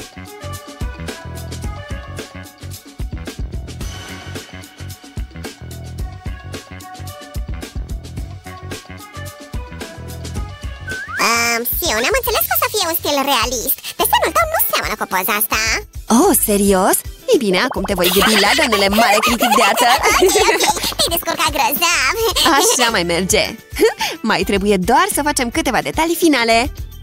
Siu, n-am înțeles că o să fie un stil realist. Desenul tău nu seamănă cu poza asta. Oh, serios? Ei bine, acum te voi gândi la doamnele mare critic de artă. Ok, te-ai descurcat grozav. Așa mai merge. Mai trebuie doar să facem câteva detalii finale.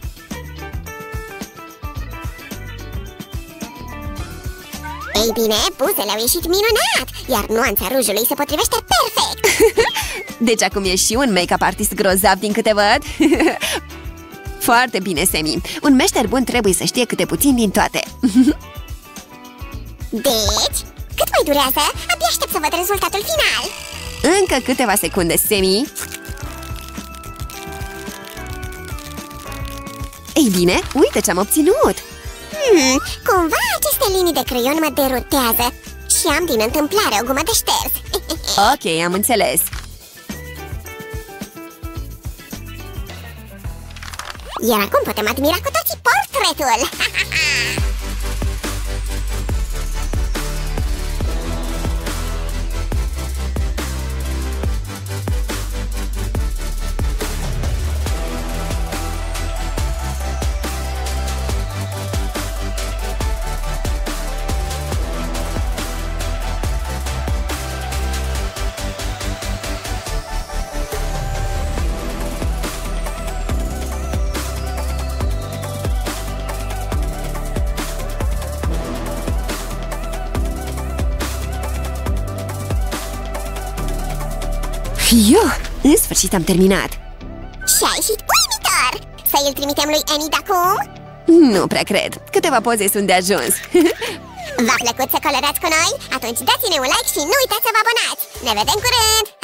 Ei bine, buzele au ieșit minunat, iar nuanța rujului se potrivește perfect. Deci acum e și un make-up artist grozav din câte văd. Foarte bine, Semi. Un meșter bun trebuie să știe câte puțin din toate. Deci, cât mai durează? Abia aștept să văd rezultatul final. Încă câteva secunde, Semi. Ei bine, uite ce am obținut. Cumva aceste linii de creion mă derutează și am din întâmplare o gumă de șters. Ok, am înțeles. Iar acum putem admira cu toții portretul. Fiu, în sfârșit am terminat. Și a ieșit uimitor! Să îl trimitem lui Annie de acum? Nu prea cred. Câteva poze sunt de ajuns. V-a plăcut să colorați cu noi? Atunci dați-ne un like și nu uitați să vă abonați! Ne vedem curând!